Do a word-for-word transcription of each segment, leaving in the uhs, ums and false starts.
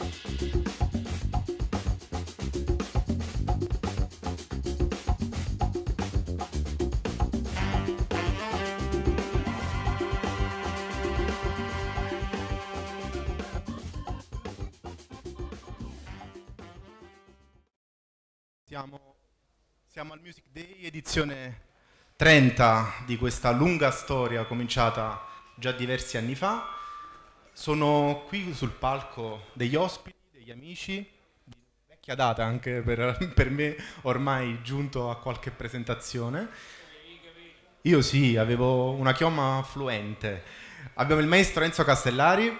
Siamo, siamo al Music Day, edizione trenta di questa lunga storia cominciata già diversi anni fa. Sono qui sul palco degli ospiti, degli amici, di vecchia data anche per, per me, ormai giunto a qualche presentazione. Io sì, avevo una chioma fluente. Abbiamo il maestro Enzo Castellari.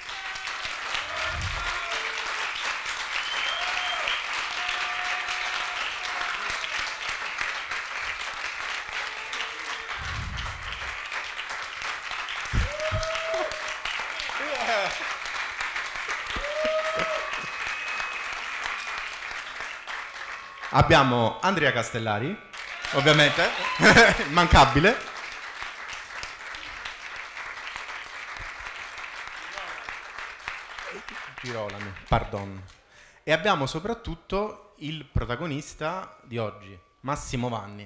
Abbiamo Andrea Castellari, ovviamente, immancabile. Girolami, pardon. E abbiamo soprattutto il protagonista di oggi, Massimo Vanni.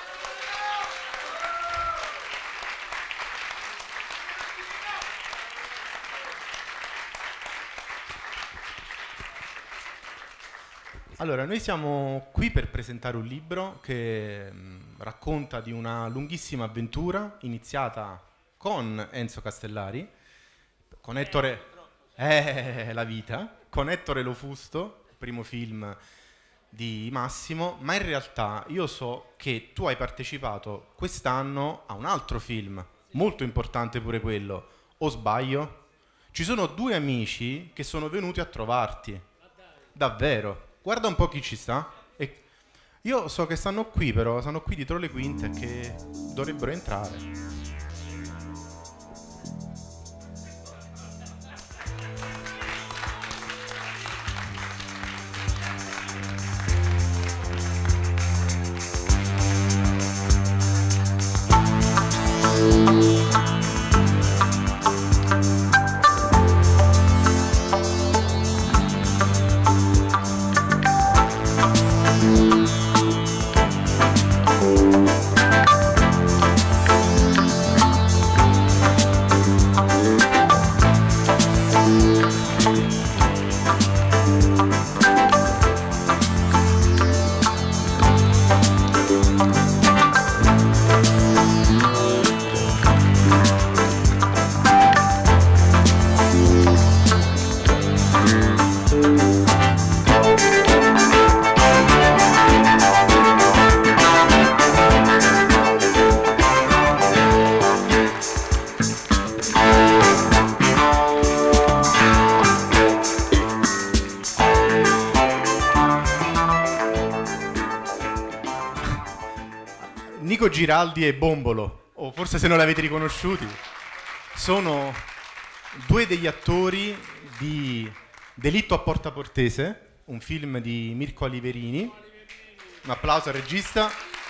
Allora, noi siamo qui per presentare un libro che mh, racconta di una lunghissima avventura iniziata con Enzo Castellari, con Ettore... Eh, la vita, con Ettore Lofusto, primo film di Massimo, ma in realtà io so che tu hai partecipato quest'anno a un altro film, molto importante pure quello, o sbaglio? Ci sono due amici che sono venuti a trovarti, davvero. Guarda un po' chi ci sta. E io so che stanno qui, però stanno qui dietro le quinte che dovrebbero entrare. Nico Giraldi e Bombolo, o forse se non l'avete riconosciuti, sono due degli attori di Delitto a Porta Portese, un film di Mirko Aliverini. Un applauso al regista.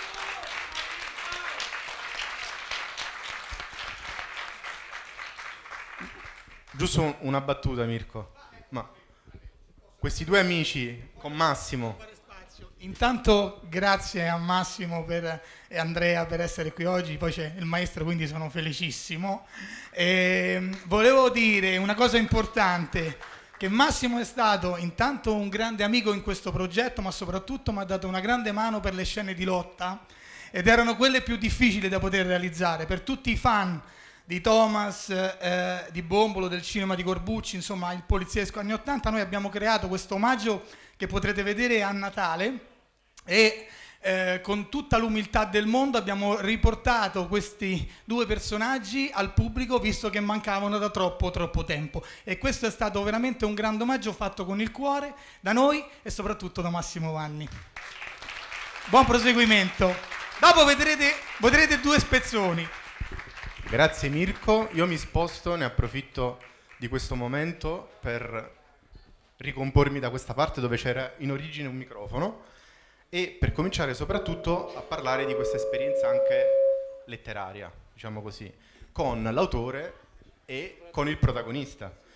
Giusto una battuta, Mirko. Ma questi due amici con Massimo... Intanto grazie a Massimo per, e Andrea per essere qui oggi, poi c'è il maestro, quindi sono felicissimo. E volevo dire una cosa importante, che Massimo è stato intanto un grande amico in questo progetto, ma soprattutto mi ha dato una grande mano per le scene di lotta, ed erano quelle più difficili da poter realizzare. Per tutti i fan di Thomas, eh, di Bombolo, del cinema di Corbucci, insomma il poliziesco anni ottanta, noi abbiamo creato questo omaggio che potrete vedere a Natale, e eh, con tutta l'umiltà del mondo abbiamo riportato questi due personaggi al pubblico, visto che mancavano da troppo troppo tempo, e questo è stato veramente un grande omaggio fatto con il cuore da noi e soprattutto da Massimo Vanni. Buon proseguimento. Dopo vedrete, vedrete due spezzoni. Grazie Mirko, io mi sposto, ne approfitto di questo momento per ricompormi da questa parte dove c'era in origine un microfono, e per cominciare soprattutto a parlare di questa esperienza anche letteraria, diciamo così, con l'autore e con il protagonista.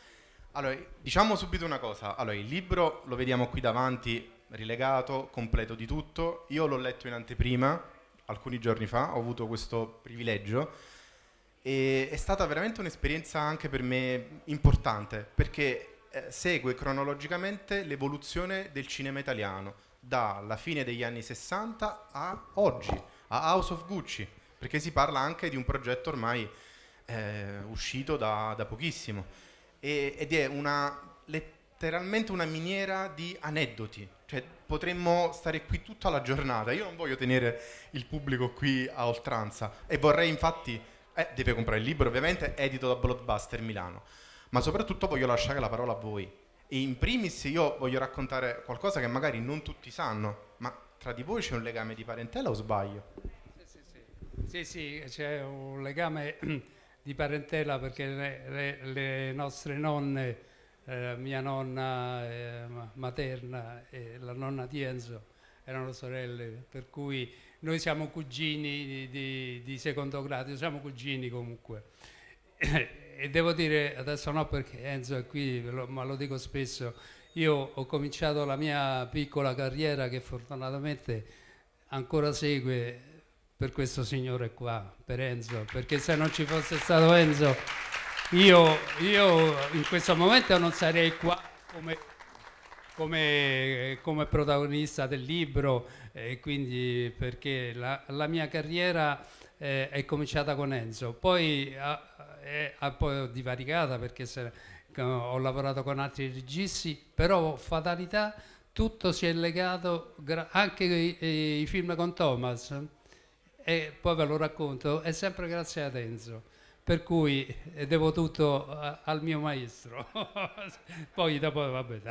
Allora, diciamo subito una cosa. Allora, il libro lo vediamo qui davanti, rilegato, completo di tutto. Io l'ho letto in anteprima, alcuni giorni fa, ho avuto questo privilegio e è stata veramente un'esperienza anche per me importante, perché eh, segue cronologicamente l'evoluzione del cinema italiano, dalla fine degli anni sessanta a oggi, a House of Gucci, perché si parla anche di un progetto ormai eh, uscito da, da pochissimo. E- ed è una, letteralmente una miniera di aneddoti, cioè potremmo stare qui tutta la giornata. Io non voglio tenere il pubblico qui a oltranza e vorrei infatti, eh, deve comprare il libro ovviamente, edito da Blockbuster Milano, ma soprattutto voglio lasciare la parola a voi. E in primis io voglio raccontare qualcosa che magari non tutti sanno, ma tra di voi c'è un legame di parentela o sbaglio? Sì, sì, sì. Sì, sì, c'è un legame di parentela perché le, le- le nostre nonne, eh, mia nonna eh, ma- materna e la nonna di Enzo erano sorelle, per cui noi siamo cugini di, di- di secondo grado, siamo cugini comunque. E devo dire, adesso no perché Enzo è qui, ve lo- ma lo dico spesso, io ho cominciato la mia piccola carriera che fortunatamente ancora segue per questo signore qua, per Enzo, perché se non ci fosse stato Enzo io, io in questo momento non sarei qua come, come, come protagonista del libro, e quindi perché la, la mia carriera eh, è cominciata con Enzo, poi ha, è un po' divaricata perché se, ho lavorato con altri registi, però fatalità tutto si è legato, gra- anche i, i film con Thomas, e poi ve lo racconto, è sempre grazie ad Enzo, per cui eh, devo tutto a- al mio maestro. Poi dopo vabbè.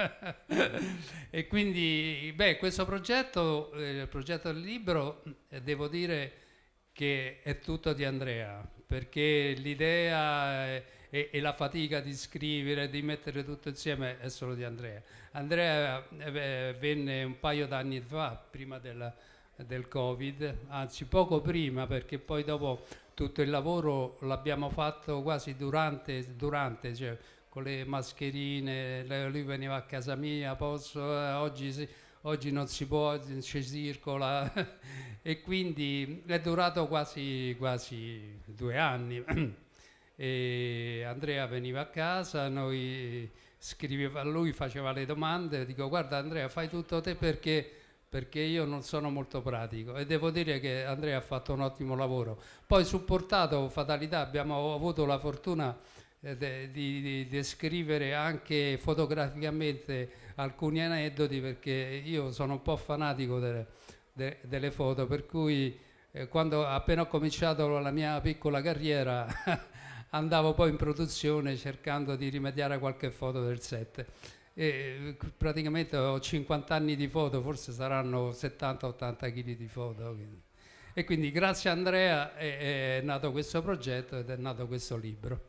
E quindi beh, questo progetto, eh, il progetto del libro, eh, devo dire che è tutto di Andrea, perché l'idea e, e- e la fatica di scrivere, di mettere tutto insieme è solo di Andrea. Andrea eh, venne un paio d'anni fa, prima della- del Covid, anzi poco prima, perché poi dopo tutto il lavoro l'abbiamo fatto quasi durante, durante cioè con le mascherine, le- lui veniva a casa mia, posso, eh, oggi, si- oggi non si può, non ci circola, e quindi è durato quasi, quasi due anni. E Andrea veniva a casa, noi scriveva, lui faceva le domande, dico guarda Andrea fai tutto te perché perché io non sono molto pratico, e devo dire che Andrea ha fatto un ottimo lavoro. Poi supportato fatalità, abbiamo avuto la fortuna eh, de- di, di descrivere anche fotograficamente alcuni aneddoti, perché io sono un po' fanatico delle, de- delle foto, per cui eh, quando appena ho cominciato la mia piccola carriera andavo poi in produzione cercando di rimediare a qualche foto del set. E praticamente ho cinquanta anni di foto, forse saranno settanta ottanta kg di foto. Quindi. E quindi grazie a Andrea è, è nato questo progetto ed è nato questo libro.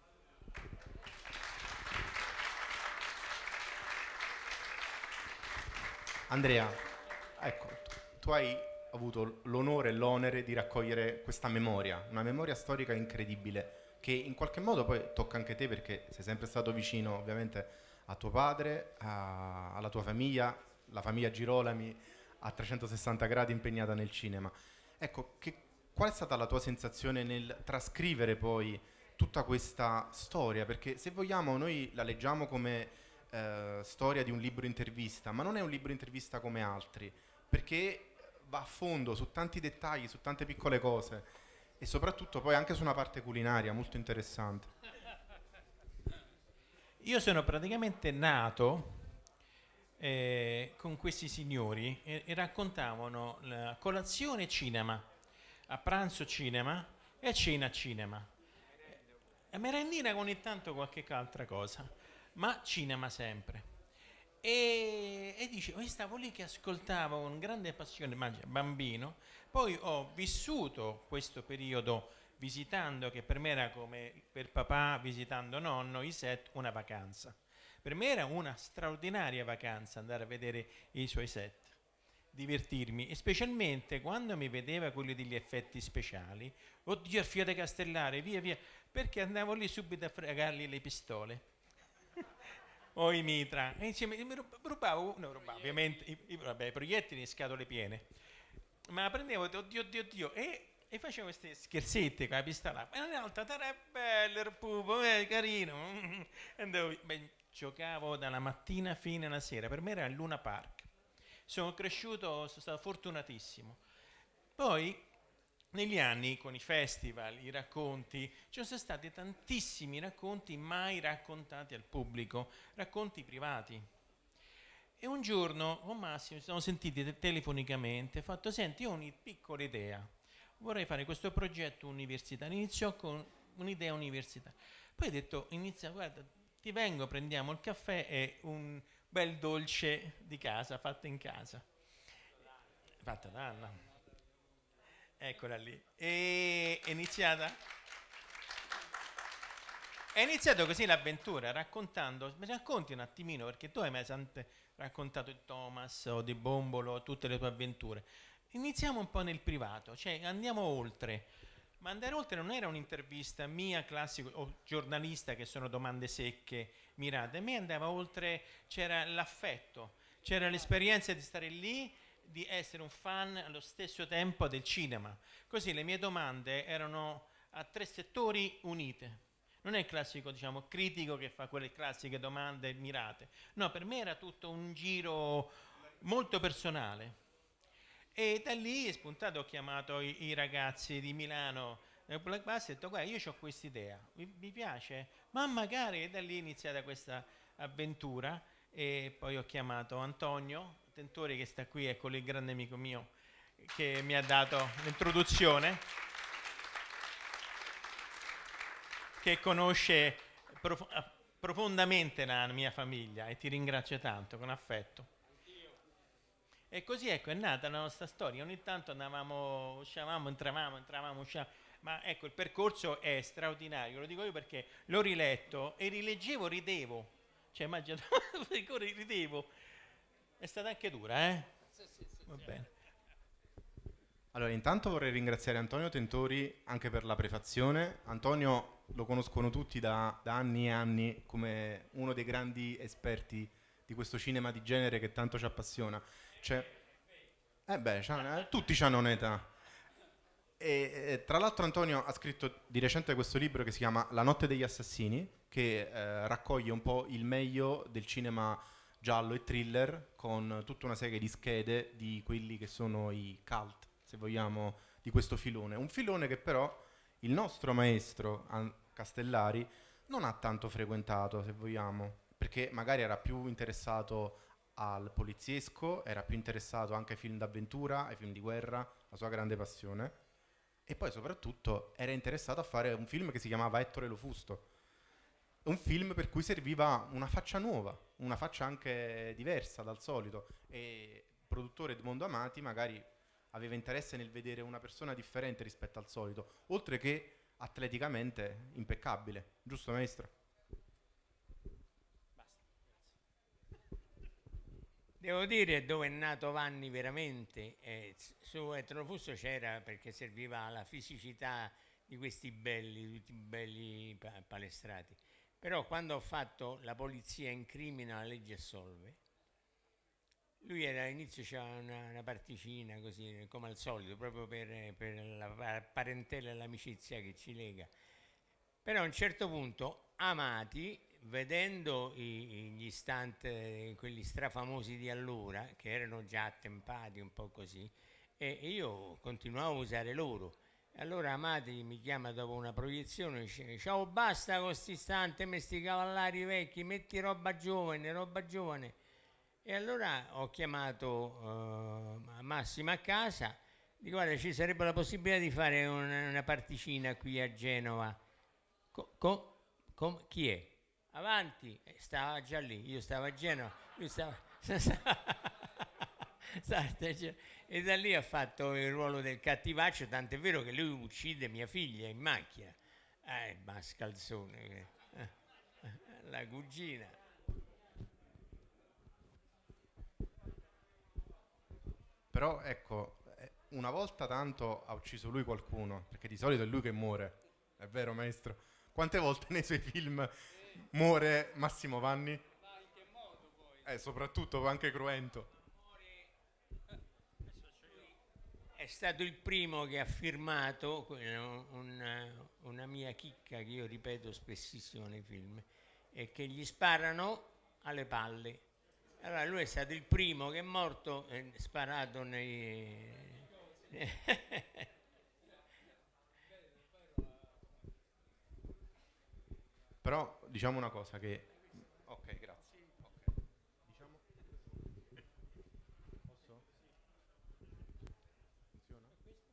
Andrea, ecco, tu hai avuto l'onore e l'onere di raccogliere questa memoria, una memoria storica incredibile, che in qualche modo poi tocca anche te perché sei sempre stato vicino ovviamente a tuo padre, a- alla tua famiglia, la famiglia Girolami a trecentosessanta gradi impegnata nel cinema. Ecco, che, qual è stata la tua sensazione nel trascrivere poi tutta questa storia? Perché se vogliamo noi la leggiamo come eh, storia di un libro intervista, ma non è un libro intervista come altri, perché va a fondo su tanti dettagli, su tante piccole cose e soprattutto poi anche su una parte culinaria molto interessante. Io sono praticamente nato eh, con questi signori e, e raccontavano la colazione cinema, a pranzo cinema e a cena cinema. E merendina con ogni tanto qualche altra cosa, ma cinema sempre. E, e dice, io stavo lì che ascoltavo con grande passione, immagina, bambino, poi ho vissuto questo periodo visitando, che per me era come per papà visitando nonno, i set, una vacanza. Per me era una straordinaria vacanza andare a vedere i suoi set, divertirmi, e specialmente quando mi vedeva quelli degli effetti speciali. Oddio, il Fiore Castellari, via via, perché andavo lì subito a fregargli le pistole. o i mitra, e insieme mi rub- rubavo, no, rubavo ovviamente i, i, vabbè, i proiettili in scatole piene, ma prendevo, oddio, oddio, oddio, e, e facevo questi scherzetti con la pistola, e un'altra, era bello il pupo, eh, carino, e andavo, beh, giocavo dalla mattina fino alla sera, per me era il Luna Park, sono cresciuto, sono stato fortunatissimo. Poi negli anni con i festival, i racconti, ci sono stati tantissimi racconti mai raccontati al pubblico, racconti privati. E un giorno con Massimo ci siamo sentiti te- telefonicamente, ho fatto, senti, io ho una piccola idea, vorrei fare questo progetto universitario, iniziò con un'idea universitaria. Poi ho detto, inizia, guarda, ti vengo, prendiamo il caffè e un bel dolce di casa, fatto in casa. Fatta da Anna. Eccola lì. E è iniziata. È iniziato così l'avventura, raccontando, mi racconti un attimino, perché tu hai mai sempre raccontato di Thomas o di Bombolo, tutte le tue avventure. Iniziamo un po' nel privato, cioè andiamo oltre. Ma andare oltre non era un'intervista mia, classico, o giornalista, che sono domande secche, mirate. A me andava oltre, c'era l'affetto, c'era l'esperienza di stare lì, di essere un fan allo stesso tempo del cinema. Così le mie domande erano a tre settori unite. Non è il classico, diciamo, critico che fa quelle classiche domande mirate. No, per me era tutto un giro molto personale. E da lì è spuntato, ho chiamato i, i ragazzi di Milano nel Black Bus e ho detto, guarda, io ho questa idea, vi, vi piace? Ma magari, e da lì è iniziata questa avventura. E poi ho chiamato Antonio Tentori, che sta qui, ecco, il grande amico mio che mi ha dato l'introduzione, che conosce prof- profondamente la mia famiglia, e ti ringrazio tanto, con affetto. E così, ecco, è nata la nostra storia. Ogni tanto andavamo, uscivamo, entravamo, entravamo, uscivamo. Ma ecco, il percorso è straordinario, lo dico io perché l'ho riletto e rileggevo, ridevo. Cioè, immagino, ridevo. È stata anche dura, eh? Sì, sì, sì, Va sì. bene. Allora, intanto vorrei ringraziare Antonio Tentori anche per la prefazione. Antonio lo conoscono tutti da, da anni e anni come uno dei grandi esperti di questo cinema di genere che tanto ci appassiona. Cioè, eh beh, c'ha- eh, tutti hanno un'età. E, e, tra l'altro Antonio ha scritto di recente questo libro che si chiama La notte degli assassini, che eh, raccoglie un po' il meglio del cinema giallo e thriller, con tutta una serie di schede di quelli che sono i cult, se vogliamo, di questo filone. Un filone che però il nostro maestro An- Castellari non ha tanto frequentato, se vogliamo, perché magari era più interessato al poliziesco, era più interessato anche ai film d'avventura, ai film di guerra, la sua grande passione. E poi soprattutto era interessato a fare un film che si chiamava Ettore Lo Fusto, un film per cui serviva una faccia nuova, una faccia anche diversa dal solito, e il produttore Edmondo Amati magari aveva interesse nel vedere una persona differente rispetto al solito, oltre che atleticamente impeccabile, giusto maestro? Devo dire dove è nato Vanni veramente, eh, su Ettore Lo Fusto c'era perché serviva alla fisicità di questi belli, tutti belli pa- palestrati. Però quando ho fatto La polizia incrimina, la legge assolve, lui era all'inizio c'era una, una particina così, come al solito, proprio per, per la pa- parentela e l'amicizia che ci lega. Però a un certo punto Amati, vedendo i- gli stunt, eh, quelli strafamosi di allora, che erano già attempati un po' così, e e io continuavo a usare loro. E allora Amati mi chiama dopo una proiezione e dice: ciao, basta con sti stunt, me sti cavallari vecchi, metti roba giovane, roba giovane. E allora ho chiamato eh, Massimo a casa, dico: guarda, ci sarebbe la possibilità di fare una, una particina qui a Genova. Co- co- com- chi è? Avanti, eh, stava già lì, io stavo a Genova, lui stava, stava a Genova. E da lì ha fatto il ruolo del cattivaccio, tant'è vero che lui uccide mia figlia in macchina. Eh, mascalzone, eh, eh, la cugina. Però ecco, eh, una volta tanto ha ucciso lui qualcuno, perché di solito è lui che muore, è vero maestro? Quante volte nei suoi film muore Massimo Vanni? Ma in che modo poi? Eh, soprattutto anche cruento. È stato il primo che ha firmato una, una mia chicca che io ripeto spessissimo nei film, è che gli sparano alle palle. Allora lui è stato il primo che è morto eh, sparato nei... Però diciamo una cosa che... Ok, grazie. Okay. Diciamo... Posso? Funziona?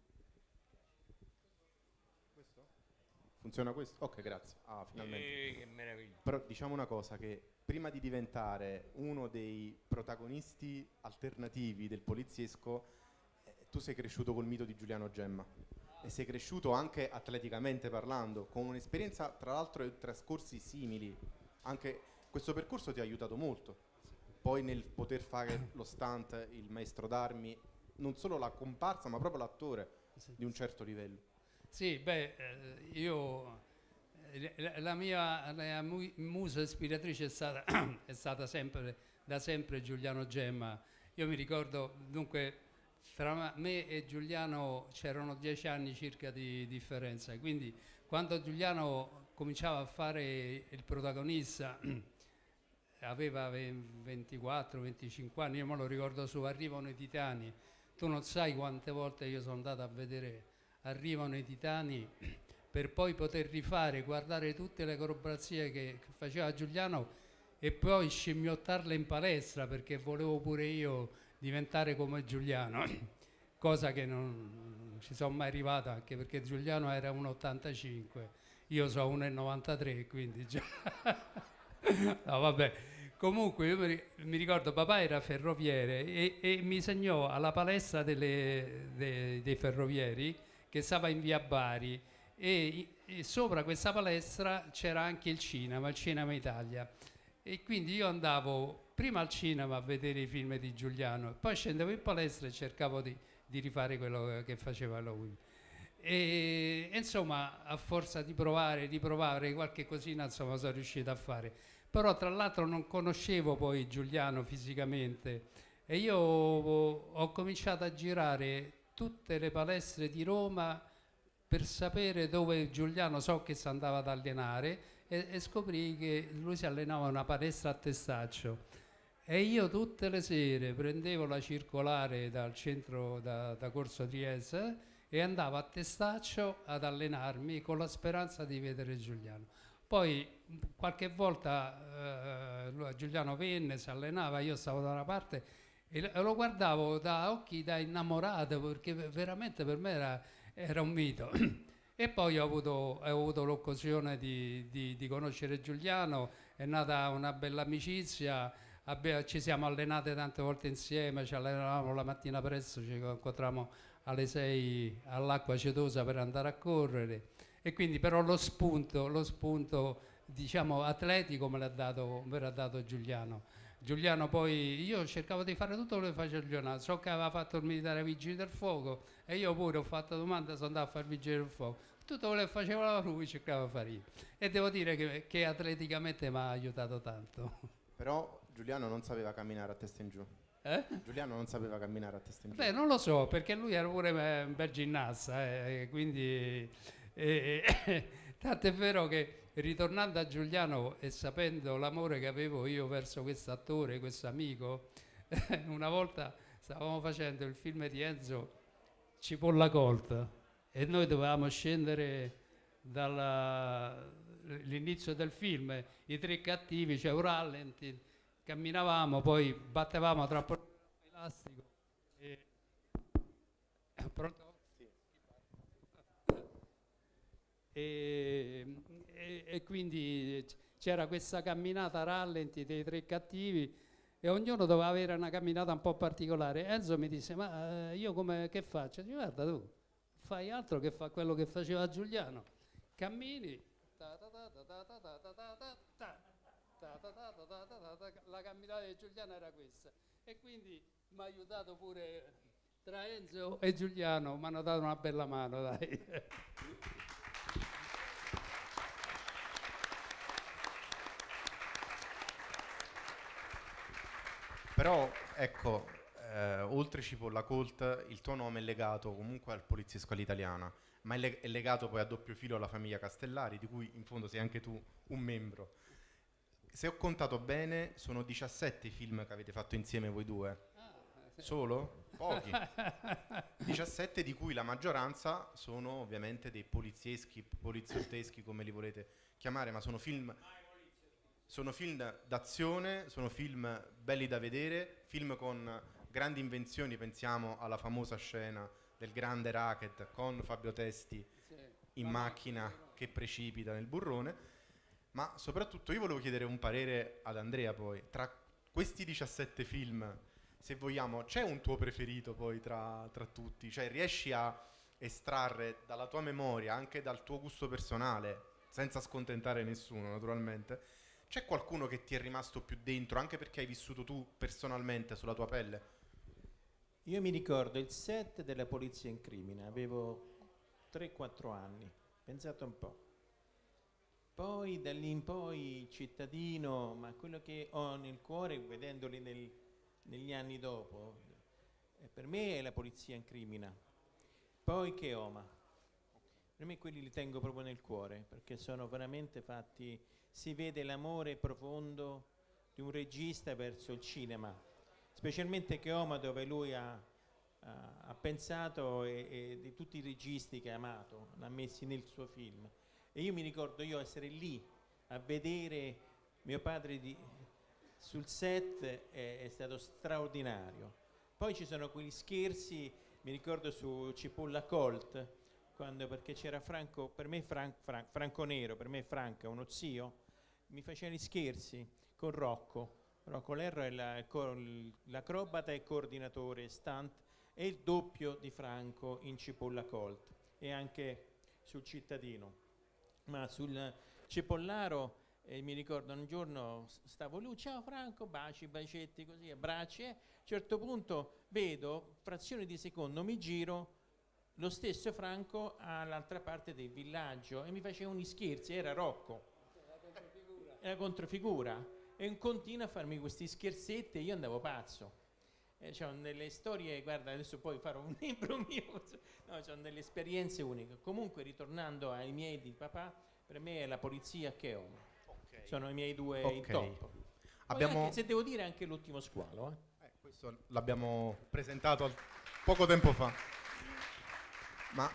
Questo? Funziona questo? Ok, grazie. Ah, finalmente. Eh, che meraviglia. Però diciamo una cosa, che prima di diventare uno dei protagonisti alternativi del poliziesco, eh, tu sei cresciuto col mito di Giuliano Gemma e sei cresciuto anche atleticamente parlando, con un'esperienza tra l'altro e trascorsi simili. Anche questo percorso ti ha aiutato molto. Poi nel poter fare lo stunt, il maestro d'armi, non solo la comparsa ma proprio l'attore di un certo livello. Sì, beh, eh, io... La mia, la mia musa ispiratrice è stata, è stata sempre, da sempre Giuliano Gemma. Io mi ricordo, dunque, tra me e Giuliano c'erano dieci anni circa di differenza, quindi quando Giuliano cominciava a fare il protagonista, aveva ventiquattro venticinque anni, io me lo ricordo su Arrivano i Titani. Tu non sai quante volte io sono andato a vedere Arrivano i Titani per poi poter rifare, guardare tutte le collaborazioni che, che faceva Giuliano e poi scimmiottarle in palestra, perché volevo pure io diventare come Giuliano, cosa che non, non ci sono mai arrivato, anche perché Giuliano era uno virgola ottantacinque, io sono uno virgola novantatré, quindi già... no, vabbè. Comunque io mi, mi ricordo, papà era ferroviere e, e mi segnò alla palestra delle, de, dei ferrovieri che stava in via Bari. E, e sopra questa palestra c'era anche il cinema, il Cinema Italia, e quindi io andavo prima al cinema a vedere i film di Giuliano e poi scendevo in palestra e cercavo di, di rifare quello che faceva lui. E, e insomma, a forza di provare, di provare qualche cosina, insomma, sono riuscito a fare. Però tra l'altro non conoscevo poi Giuliano fisicamente e io ho, ho cominciato a girare tutte le palestre di Roma per sapere dove Giuliano, so che si andava ad allenare, e, e scoprì che lui si allenava a una palestra a Testaccio. E io tutte le sere prendevo la circolare dal centro, da, da Corso Trieste, e andavo a Testaccio ad allenarmi con la speranza di vedere Giuliano. Poi qualche volta eh, Giuliano venne, si allenava, io stavo da una parte e lo guardavo da occhi da innamorato, perché veramente per me era... era un mito. E poi ho avuto, ho avuto l'occasione di, di, di conoscere Giuliano, è nata una bella amicizia, abbiamo, ci siamo allenati tante volte insieme, ci allenavamo la mattina presto, ci incontravamo alle sei all'Acqua Cetosa per andare a correre, e quindi però lo spunto, lo spunto diciamo atletico me l'ha dato, me l'ha dato Giuliano. Giuliano poi, io cercavo di fare tutto quello che faceva Giuliano, so che aveva fatto il militare ai Vigili del Fuoco e io pure ho fatto domanda, sono andato a fare il Vigile del Fuoco, tutto quello che faceva lui cercavo di fare io, e devo dire che, che atleticamente mi ha aiutato tanto. Però Giuliano non sapeva camminare a testa in giù. Eh? Giuliano non sapeva camminare a testa in giù. Beh, non lo so, perché lui era pure un bel ginnasta, eh, quindi eh, eh, tanto è vero che ritornando a Giuliano e sapendo l'amore che avevo io verso questo attore, questo amico, una volta stavamo facendo il film di Enzo Cipolla Colta e noi dovevamo scendere dall'inizio del film, i tre cattivi, c'è un rallenti, camminavamo, poi battevamo troppo elastico e... Pronto? Sì. E, e, e quindi c'era questa camminata a rallenti dei tre cattivi e ognuno doveva avere una camminata un po' particolare. Enzo mi disse: ma eh, io come, che faccio? Dico, guarda, tu fai altro che fa quello che faceva Giuliano, cammini, la camminata di Giuliano era questa, e quindi mi ha aiutato pure. Tra Enzo e Giuliano mi hanno dato una bella mano, dai. Però, ecco, eh, oltre Cipolla Colt, il tuo nome è legato comunque al poliziesco all'italiana, ma è, le- è legato poi a doppio filo alla famiglia Castellari, di cui in fondo sei anche tu un membro. Se ho contato bene, sono diciassette i film che avete fatto insieme voi due. Solo? Pochi. diciassette, di cui la maggioranza sono ovviamente dei polizieschi, poliziotteschi, come li volete chiamare, ma sono film, sono film d'azione, sono film belli da vedere, film con grandi invenzioni. Pensiamo alla famosa scena del grande racket con Fabio Testi in macchina che precipita nel burrone. Ma soprattutto io volevo chiedere un parere ad Andrea poi. Tra questi diciassette film, se vogliamo, c'è un tuo preferito poi tra, tra tutti? Cioè riesci a estrarre dalla tua memoria, anche dal tuo gusto personale, senza scontentare nessuno naturalmente, c'è qualcuno che ti è rimasto più dentro, anche perché hai vissuto tu personalmente sulla tua pelle? Io mi ricordo il set della Polizia in Crimine, avevo tre quattro anni, pensate un po'. Poi da lì in poi Cittadino, ma quello che ho nel cuore, vedendoli nel, negli anni dopo, eh, per me è la Polizia in Crimine. Poi Keoma. Per me quelli li tengo proprio nel cuore, perché sono veramente fatti, si vede l'amore profondo di un regista verso il cinema, specialmente Keoma, dove lui ha, ha, ha pensato e, e di tutti i registi che ha amato, l'ha messi nel suo film. E io mi ricordo io essere lì a vedere mio padre di, sul set, è, è stato straordinario. Poi ci sono quegli scherzi, mi ricordo su Cipolla Colt, quando, perché c'era Franco, per me Fran, Fran, Franco Nero, per me Franco, uno zio, mi faceva gli scherzi con Rocco. Rocco Lerro è la, l'acrobata e coordinatore stunt, e il doppio di Franco in Cipolla Colt, e anche sul Cittadino. Ma sul Cipollaro eh, mi ricordo un giorno stavo lì, ciao Franco, baci, bacetti, così, abbracci, e a un certo punto vedo, frazione di secondo, mi giro, lo stesso Franco all'altra parte del villaggio, e mi faceva gli scherzi, era Rocco, era controfigura, e continua a farmi questi scherzetti, e io andavo pazzo. Eh, c'ho delle storie, guarda, adesso poi farò un libro mio, no, c'ho delle esperienze uniche. Comunque, ritornando ai miei di papà, per me è la Polizia che ho. Okay. Sono i miei due okay. in top. Abbiamo... Anche, se devo dire, anche L'ultimo squalo. Eh. Eh, questo l'abbiamo presentato al... poco tempo fa. Ma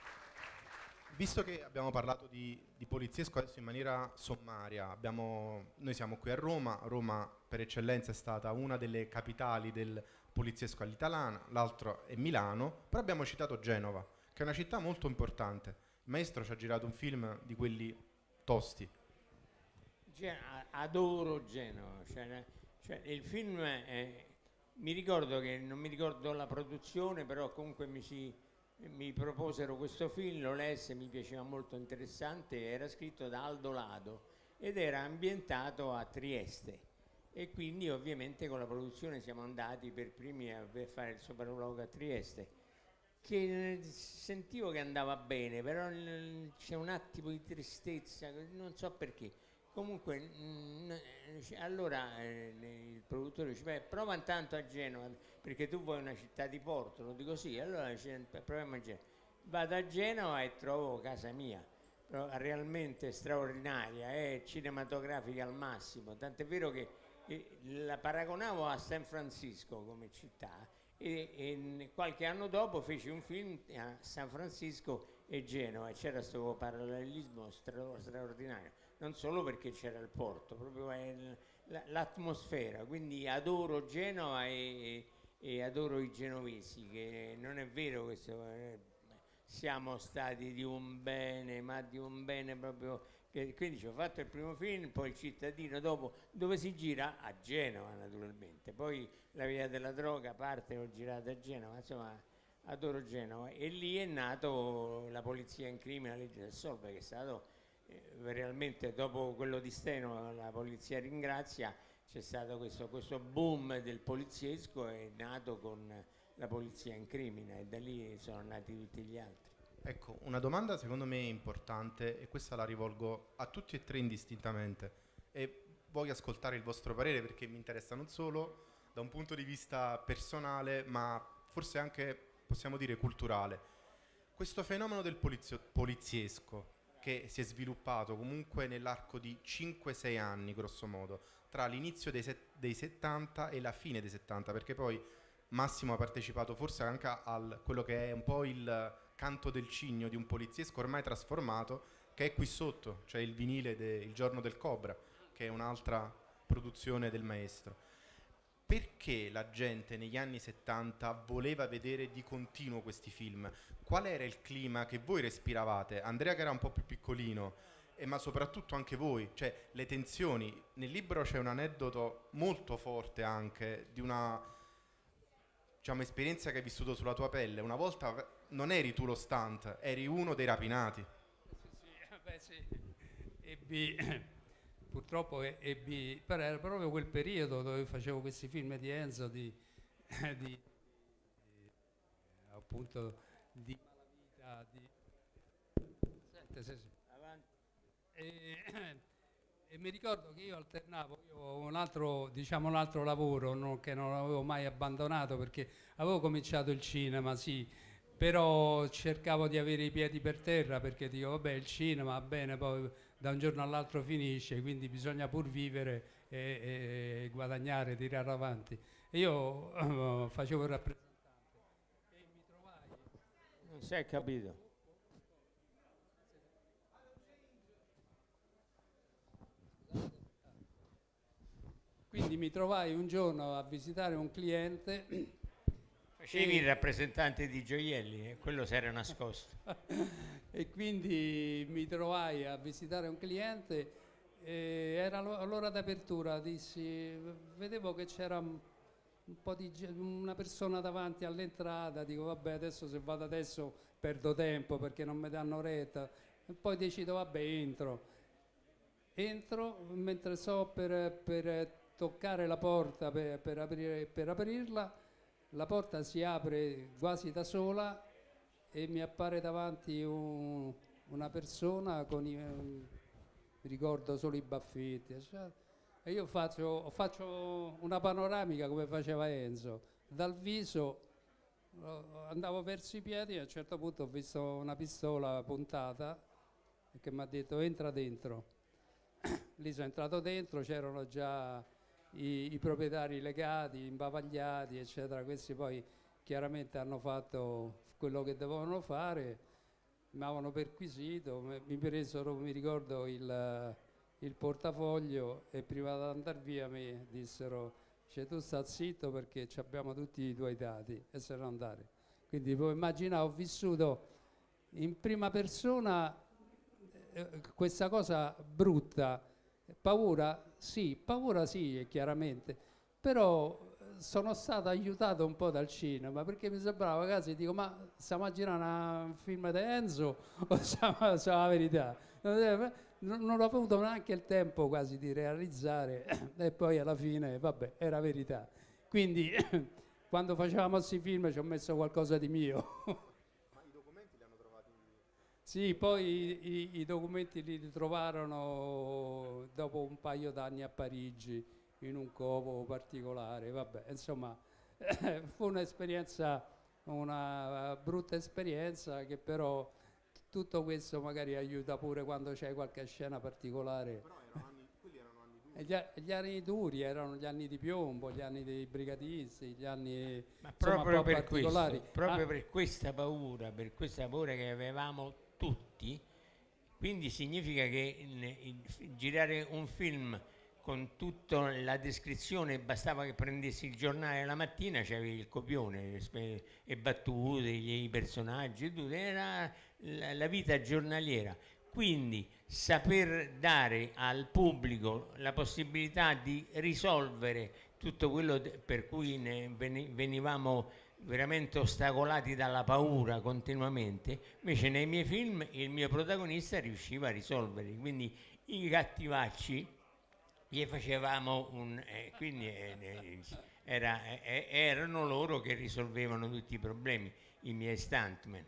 visto che abbiamo parlato di, di poliziesco adesso in maniera sommaria, abbiamo, noi siamo qui a Roma. Roma per eccellenza è stata una delle capitali del poliziesco all'italiana, l'altro è Milano, però abbiamo citato Genova, che è una città molto importante. Il maestro ci ha girato un film di quelli tosti. Gen- adoro Genova, cioè, cioè, il film è, mi ricordo che, non mi ricordo la produzione, però comunque mi, si, mi proposero questo film, lo lessi, mi piaceva molto, interessante, era scritto da Aldo Lado ed era ambientato a Trieste. E quindi ovviamente con la produzione siamo andati per primi a per fare il sopralluogo a Trieste, che sentivo che andava bene, però c'è un attimo di tristezza, non so perché. Comunque, mh, allora eh, il produttore dice, beh, prova intanto a Genova, perché tu vuoi una città di porto, lo dico sì, allora proviamo a Genova. Vado a Genova e trovo casa mia, però realmente straordinaria, è cinematografica al massimo, tant'è vero che E la paragonavo a San Francisco come città, e, e qualche anno dopo feci un film a San Francisco e Genova, e c'era questo parallelismo stra- straordinario, non solo perché c'era il porto, proprio il, l'atmosfera, quindi adoro Genova e, e adoro i genovesi, che non è vero che siamo stati di un bene, ma di un bene proprio. Quindi ho fatto il primo film, poi Il Cittadino dopo, dove si gira a Genova naturalmente, poi La Via della Droga parte, ho girato a Genova, insomma adoro Genova, e lì è nato La Polizia in Crimine, la legge del Sol, perché è stato eh, realmente, dopo quello di Steno, La Polizia ringrazia, c'è stato questo, questo boom del poliziesco, è nato con La Polizia in Crimine, e da lì sono nati tutti gli altri. Ecco, una domanda secondo me importante, e questa la rivolgo a tutti e tre indistintamente, e voglio ascoltare il vostro parere perché mi interessa non solo da un punto di vista personale, ma forse anche, possiamo dire, culturale. Questo fenomeno del polizio- poliziesco, che si è sviluppato comunque nell'arco di cinque sei anni, grosso modo, tra l'inizio dei, set- dei settanta e la fine dei settanta, perché poi Massimo ha partecipato forse anche a quello che è un po' il canto del cigno di un poliziesco ormai trasformato, che è qui sotto, cioè il vinile del Giorno del Cobra, che è un'altra produzione del maestro. Perché la gente negli anni settanta voleva vedere di continuo questi film? Qual era il clima che voi respiravate? Andrea che era un po' più piccolino, eh, ma soprattutto anche voi, cioè le tensioni. Nel libro c'è un aneddoto molto forte anche di una, diciamo, esperienza che hai vissuto sulla tua pelle. Una volta non eri tu lo stunt, eri uno dei rapinati. Sì, sì, beh, sì. Ebbi, purtroppo e- ebbi, però era proprio quel periodo dove facevo questi film di Enzo, di, di- di- appunto di malavita, di... Sente, se- se- Avanti. E, e mi ricordo che io alternavo, io avevo un altro, diciamo, un altro lavoro no, che non avevo mai abbandonato perché avevo cominciato il cinema, sì, però cercavo di avere i piedi per terra perché dico, vabbè, il cinema, va bene, poi da un giorno all'altro finisce, quindi bisogna pur vivere e, e guadagnare, tirare avanti. E io eh, facevo il rappresentante e mi trovai... Non si è capito. Quindi mi trovai un giorno a visitare un cliente Facevi E- il rappresentante di gioielli e quello si era nascosto. e quindi mi trovai a visitare un cliente e era l'o- l'ora d'apertura, dissi, vedevo che c'era un un po' di ge- una persona davanti all'entrata, dico vabbè adesso se vado adesso perdo tempo perché non mi danno retta e poi decido vabbè entro. Entro, mentre so per, per toccare la porta per, per aprire- per aprirla, la porta si apre quasi da sola e mi appare davanti un- una persona con i, mi ricordo solo i baffetti, cioè, e io faccio, faccio una panoramica come faceva Enzo, dal viso eh, andavo verso i piedi e a un certo punto ho visto una pistola puntata che mi ha detto entra dentro. Lì sono entrato dentro, c'erano già i, i proprietari legati, imbavagliati, eccetera. Questi poi chiaramente hanno fatto quello che dovevano fare, mi avevano perquisito, mi mi presero, mi ricordo, il, il portafoglio e prima di andare via mi dissero, cioè, tu sta zitto perché ci abbiamo tutti i tuoi dati e se ne andare. Quindi puoi immaginare, ho vissuto in prima persona eh, questa cosa brutta, paura sì, paura sì, chiaramente, però eh, sono stato aiutato un po' dal cinema perché mi sembrava quasi, dico, ma stiamo a girare un film di Enzo o stiamo, stiamo la verità? Non, non ho avuto neanche il tempo quasi di realizzare e poi alla fine, vabbè, era verità. Quindi quando facevamo questi film ci ho messo qualcosa di mio. Ma i documenti li hanno trovati? Sì, poi i, i- i documenti li ritrovarono dopo un paio d'anni a Parigi, in un covo particolare, vabbè, insomma, fu un'esperienza, una brutta esperienza che però tutto questo magari aiuta pure quando c'è qualche scena particolare. Però erano anni, quelli erano anni duri. E Gli, a- gli anni duri erano gli anni di piombo, gli anni dei brigatisti, gli anni Ma insomma, un proprio po' per particolari. questo, proprio Ah, per questa paura, per questa paura che avevamo tutti, quindi significa che il- il- girare un film con tutta la descrizione, bastava che prendessi il giornale la mattina, c'avevi il copione, le spe- le battute, gli- i personaggi, tutto, era la, la vita giornaliera. Quindi saper dare al pubblico la possibilità di risolvere tutto quello de- per cui ne veni- venivamo veramente ostacolati dalla paura continuamente, invece nei miei film il mio protagonista riusciva a risolverli, quindi i cattivacci gli facevamo un... eh, quindi eh, eh, era- eh, erano loro che risolvevano tutti i problemi, i miei stuntman.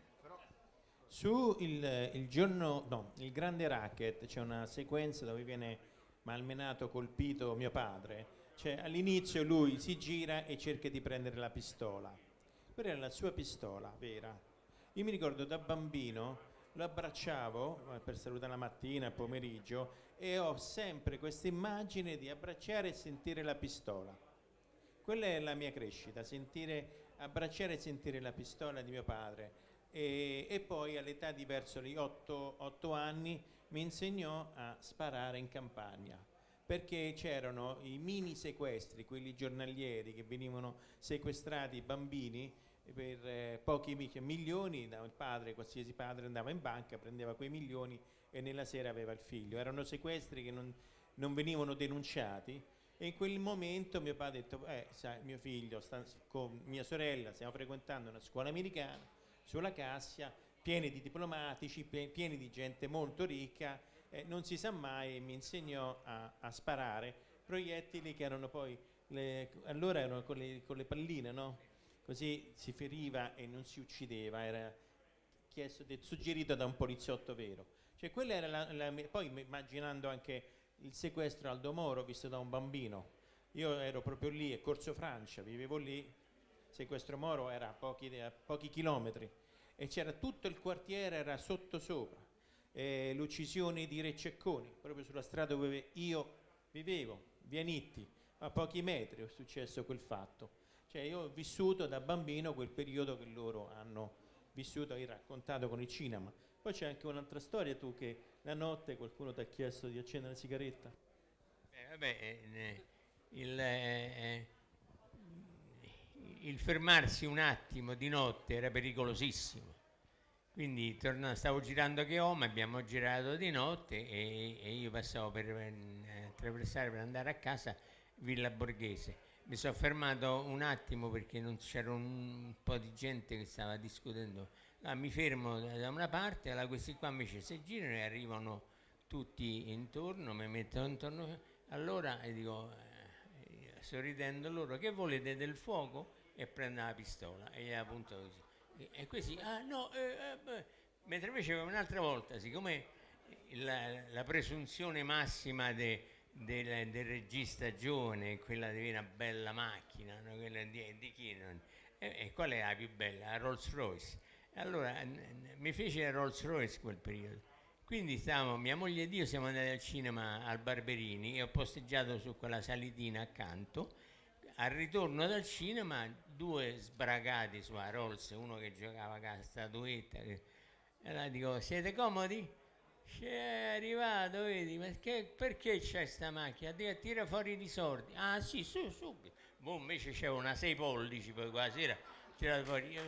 Su il, il giorno, no, il grande racket c'è una sequenza dove viene malmenato, colpito mio padre. Cioè, all'inizio lui si gira e cerca di prendere la pistola. Quella era la sua pistola vera. Io mi ricordo da bambino lo abbracciavo eh, per salutare la mattina, il pomeriggio, e ho sempre questa immagine di abbracciare e sentire la pistola. Quella è la mia crescita, sentire, abbracciare e sentire la pistola di mio padre. E, e poi all'età di verso gli otto anni mi insegnò a sparare in campagna, perché c'erano i mini sequestri, quelli giornalieri che venivano sequestrati bambini per eh, pochi milioni, da un padre, qualsiasi padre andava in banca, prendeva quei milioni e nella sera aveva il figlio. Erano sequestri che non, non venivano denunciati, e in quel momento mio padre ha detto, eh, sai, mio figlio sta con mia sorella, stiamo frequentando una scuola americana sulla Cassia, pieni di diplomatici, pieni di gente molto ricca, eh, non si sa mai, e mi insegnò a, a sparare proiettili che erano poi, le, allora erano con le, con le palline, no? Così si feriva e non si uccideva, era chiesto, suggerito da un poliziotto vero. Cioè quella era la, la, poi immaginando anche il sequestro Aldo Moro visto da un bambino. Io ero proprio lì a Corso Francia, vivevo lì, il sequestro Moro era a pochi, a pochi chilometri e c'era tutto il quartiere, era sotto sopra. Eh, l'uccisione di Re Cecconi, proprio sulla strada dove io vivevo, via Nitti, a pochi metri è successo quel fatto. Cioè io ho vissuto da bambino quel periodo che loro hanno vissuto e raccontato con il cinema. Poi c'è anche un'altra storia, tu, che la notte qualcuno ti ha chiesto di accendere una sigaretta. Eh, vabbè, eh, il, eh, il fermarsi un attimo di notte era pericolosissimo. Quindi torno, stavo girando a Cheoma, abbiamo girato di notte e, e io passavo per eh, attraversare per andare a casa Villa Borghese. Mi sono fermato un attimo perché non c'era un, un po' di gente che stava discutendo. Ah, mi fermo da una parte, allora questi qua invece si girano e arrivano tutti intorno, mi mettono intorno. Allora e dico, eh, sorridendo loro, che volete, del fuoco? E prendo la pistola e gli appunto così. E, e così, ah no, eh, eh, mentre invece un'altra volta, siccome la, la presunzione massima de, del, del regista giovane, quella di una bella macchina, no? Quella di, di chi non, e, e qual è la più bella? La Rolls Royce. Allora n- mi fece la Rolls Royce quel periodo. Quindi stavamo, mia moglie ed io siamo andati al cinema al Barberini e ho posteggiato su quella salitina accanto. Al ritorno dal cinema, due sbragati sulla Rolls, uno che giocava con la statuetta. Che... E allora dico, siete comodi? C'è arrivato, vedi, ma che, perché c'è sta macchina? Tira fuori i soldi. Ah sì, su, subito. Boh, invece c'era una sei pollici, poi quella sera tirato fuori.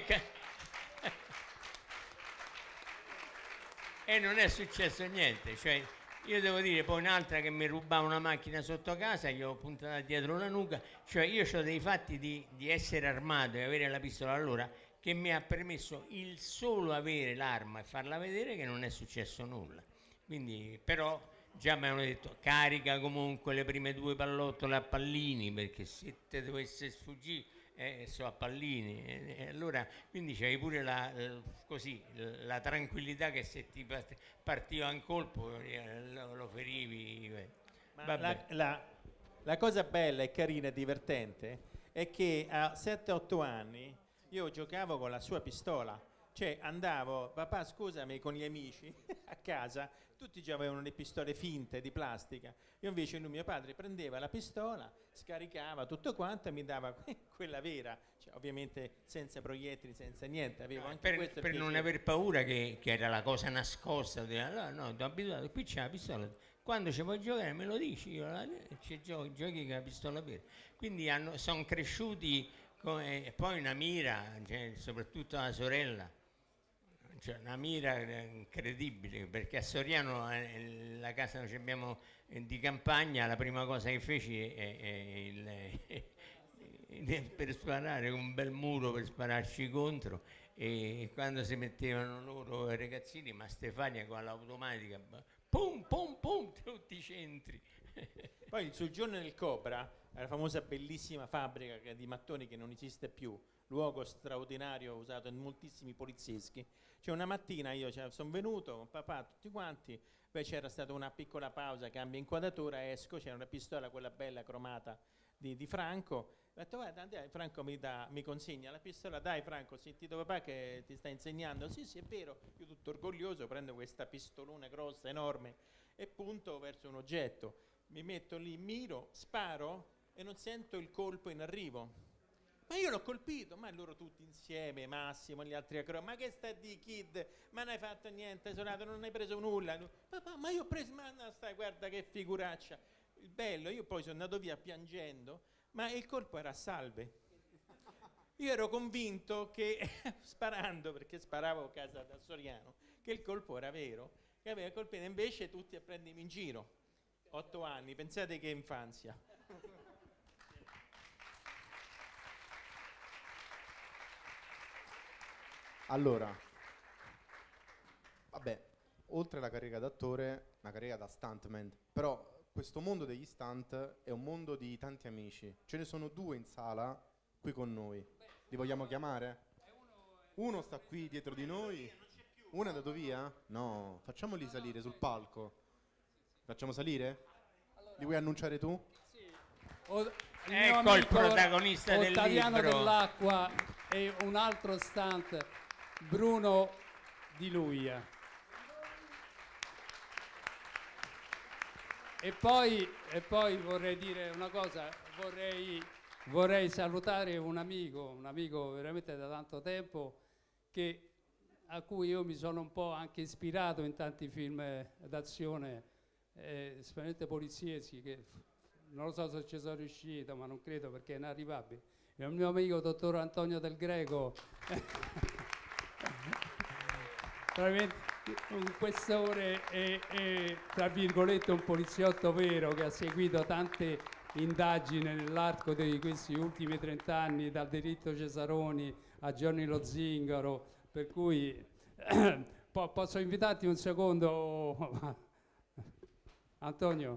E non è successo niente, cioè io devo dire, poi un'altra che mi rubava una macchina sotto casa, gli ho puntata dietro la nuca, cioè io ho dei fatti di, di essere armato e avere la pistola allora che mi ha permesso il solo avere l'arma e farla vedere che non è successo nulla. Quindi, però già mi hanno detto carica comunque le prime due pallottole a pallini, perché se te dovesse sfuggire eh, so a pallini, e, e allora quindi c'hai pure la, eh, così, la tranquillità che se ti partiva un colpo eh, lo, lo ferivi. Eh. Ma la, la, la cosa bella e carina e divertente è che a sette otto anni io giocavo con la sua pistola, cioè andavo, papà scusami, con gli amici a casa, tutti già avevano le pistole finte di plastica, io invece lui, mio padre, prendeva la pistola, scaricava tutto quanto e mi dava quella vera, cioè, ovviamente senza proiettili, senza niente. Avevo no, anche per, questo per non aver paura che, che era la cosa nascosta, allora, no, ti ho abituato, qui c'è la pistola, quando ci puoi giocare me lo dici, io ci giochi, giochi con la pistola vera. Quindi sono cresciuti, come, e poi una mira, cioè, soprattutto la sorella, cioè una mira incredibile, perché a Soriano, eh, la casa che abbiamo eh, di campagna, la prima cosa che feci è, è il, eh, per sparare un bel muro per spararci contro, e quando si mettevano loro ragazzini, ma Stefania con l'automatica, pum pum pum, tutti i centri. Poi sul giorno del Cobra alla famosa bellissima fabbrica che- di mattoni che non esiste più, luogo straordinario usato in moltissimi polizieschi. Cioè una mattina io cioè, sono venuto con papà, tutti quanti, poi c'era stata una piccola pausa, cambio inquadratura, esco, c'era una pistola, quella bella cromata di, di Franco. Ho detto, guarda, andiamo, Franco mi, dà, mi consegna la pistola, dai Franco, ho sentito papà che ti sta insegnando. Sì, sì, è vero, io tutto orgoglioso prendo questa pistolona grossa, enorme, e punto verso un oggetto. Mi metto lì, miro, sparo e non sento il colpo in arrivo. Ma io l'ho colpito, ma loro tutti insieme, Massimo, gli altri acro, ma che sta di Kid? Ma non hai fatto niente, suonato, non hai preso nulla. Papà, ma io ho preso, ma no, stai, guarda che figuraccia. Il bello, io poi sono andato via piangendo, ma il colpo era a salve. Io ero convinto che, sparando, perché sparavo a casa da Soriano, che il colpo era vero, che aveva colpito, invece tutti a prendermi in giro. Otto anni, pensate che infanzia. Allora, vabbè, oltre alla carriera d'attore, una carriera da stuntman, però questo mondo degli stunt è un mondo di tanti amici. Ce ne sono due in sala qui con noi. Li vogliamo chiamare? Uno sta qui dietro di noi. Uno è andato via? No, facciamoli salire sul palco. Facciamo salire? Li vuoi annunciare tu? O- il mio Ecco il amico protagonista del Ottaviano libro. Dell'Acqua e un altro stunt, Bruno Di Luia. E poi, e poi vorrei dire una cosa, vorrei, vorrei salutare un amico, un amico veramente da tanto tempo, che, a cui io mi sono un po' anche ispirato in tanti film eh, d'azione, eh, specialmente polizieschi, che f- non lo so se ci sono riuscito, ma non credo perché è inarrivabile. Il mio amico dottor Antonio Del Greco, veramente un questore e, e, tra virgolette, un poliziotto vero che ha seguito tante indagini nell'arco di questi ultimi trent'anni, dal delitto Cesaroni a Giorni lo Zingaro, per cui po- posso invitarti un secondo, Antonio?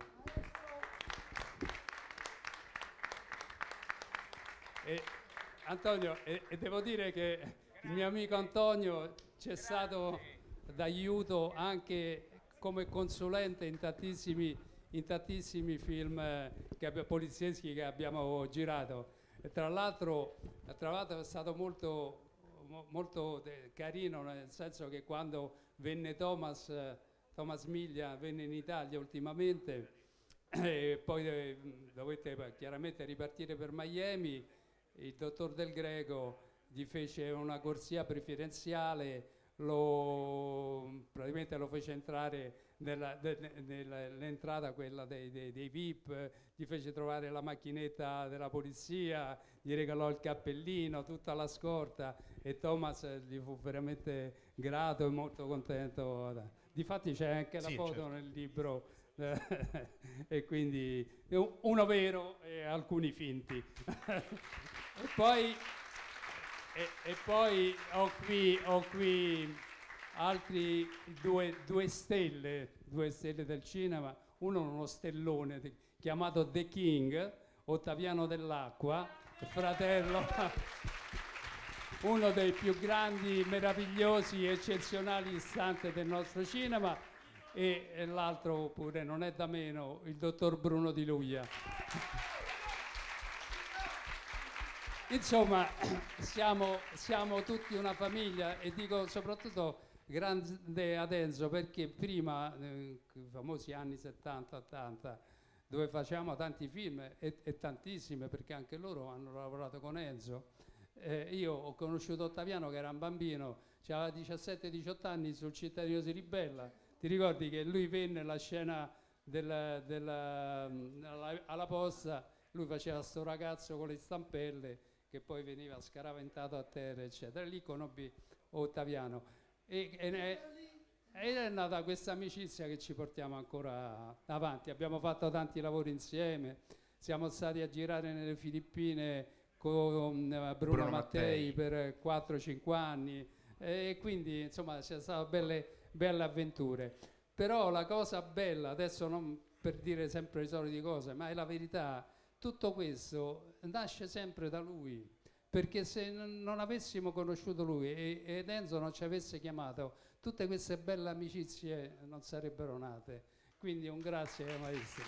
E, Antonio, e, e devo dire che il mio amico Antonio ci è stato d'aiuto anche come consulente in tantissimi, in tantissimi film eh, che abbia- polizieschi che abbiamo girato. E tra l'altro, tra l'altro è stato molto, mo- molto de- carino, nel senso che quando venne Thomas, eh, Thomas Miglia, venne in Italia ultimamente, e poi eh, dovette chiaramente ripartire per Miami, il dottor Del Greco gli fece una corsia preferenziale, lo, praticamente lo fece entrare nella- de- de- nell'entrata quella dei, dei- dei V I P, gli fece trovare la macchinetta della polizia, gli regalò il cappellino, tutta la scorta, e Thomas gli fu veramente grato e molto contento. Difatti c'è anche la Sì, foto certo. nel libro e quindi uno vero e alcuni finti. E poi, e, e poi ho qui, ho qui altri due, due stelle, due stelle del cinema, uno uno stellone de- chiamato The King, Ottaviano Dell'Acqua, fratello, uno dei più grandi, meravigliosi, eccezionali istanti del nostro cinema, e, e l'altro pure, non è da meno, il dottor Bruno Di Luia. Insomma, siamo, siamo tutti una famiglia, e dico soprattutto grande ad Enzo perché prima, eh, i famosi anni settanta ottanta, dove facevamo tanti film e, e tantissime, perché anche loro hanno lavorato con Enzo, eh, io ho conosciuto Ottaviano che era un bambino, aveva diciassette diciotto anni, sul Cittadino si ribella. Ti ricordi che lui venne alla scena della, della, alla, alla posta, lui faceva sto ragazzo con le stampelle che poi veniva scaraventato a terra, eccetera. Lì conobbi Ottaviano e, e ne- ed è nata questa amicizia che ci portiamo ancora avanti. Abbiamo fatto tanti lavori insieme, siamo stati a girare nelle Filippine con eh, Bruno, Bruno Mattei Mattei. per quattro cinque anni, e quindi insomma ci sono state belle, belle avventure. Però la cosa bella, adesso non per dire sempre le solite cose, ma è la verità, tutto questo nasce sempre da lui, perché se non avessimo conosciuto lui e, ed Enzo non ci avesse chiamato, tutte queste belle amicizie non sarebbero nate. Quindi un grazie maestro.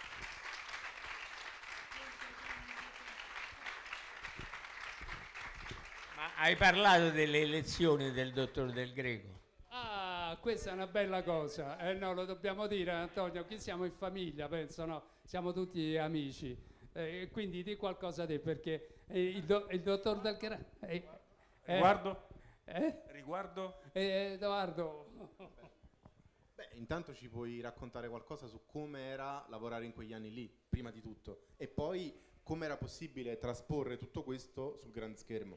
Ma hai parlato delle elezioni del dottor Del Greco? Ah, questa è una bella cosa. Eh no, lo dobbiamo dire, Antonio, qui siamo in famiglia, penso, no? Siamo tutti amici. Eh, quindi di qualcosa te, perché eh, il, do, il dottor Del Greco... Eh, eh, Riguardo? Eh? Riguardo? Eh, Edoardo... Beh, intanto ci puoi raccontare qualcosa su come era lavorare in quegli anni lì, prima di tutto, e poi come era possibile trasporre tutto questo sul grande schermo.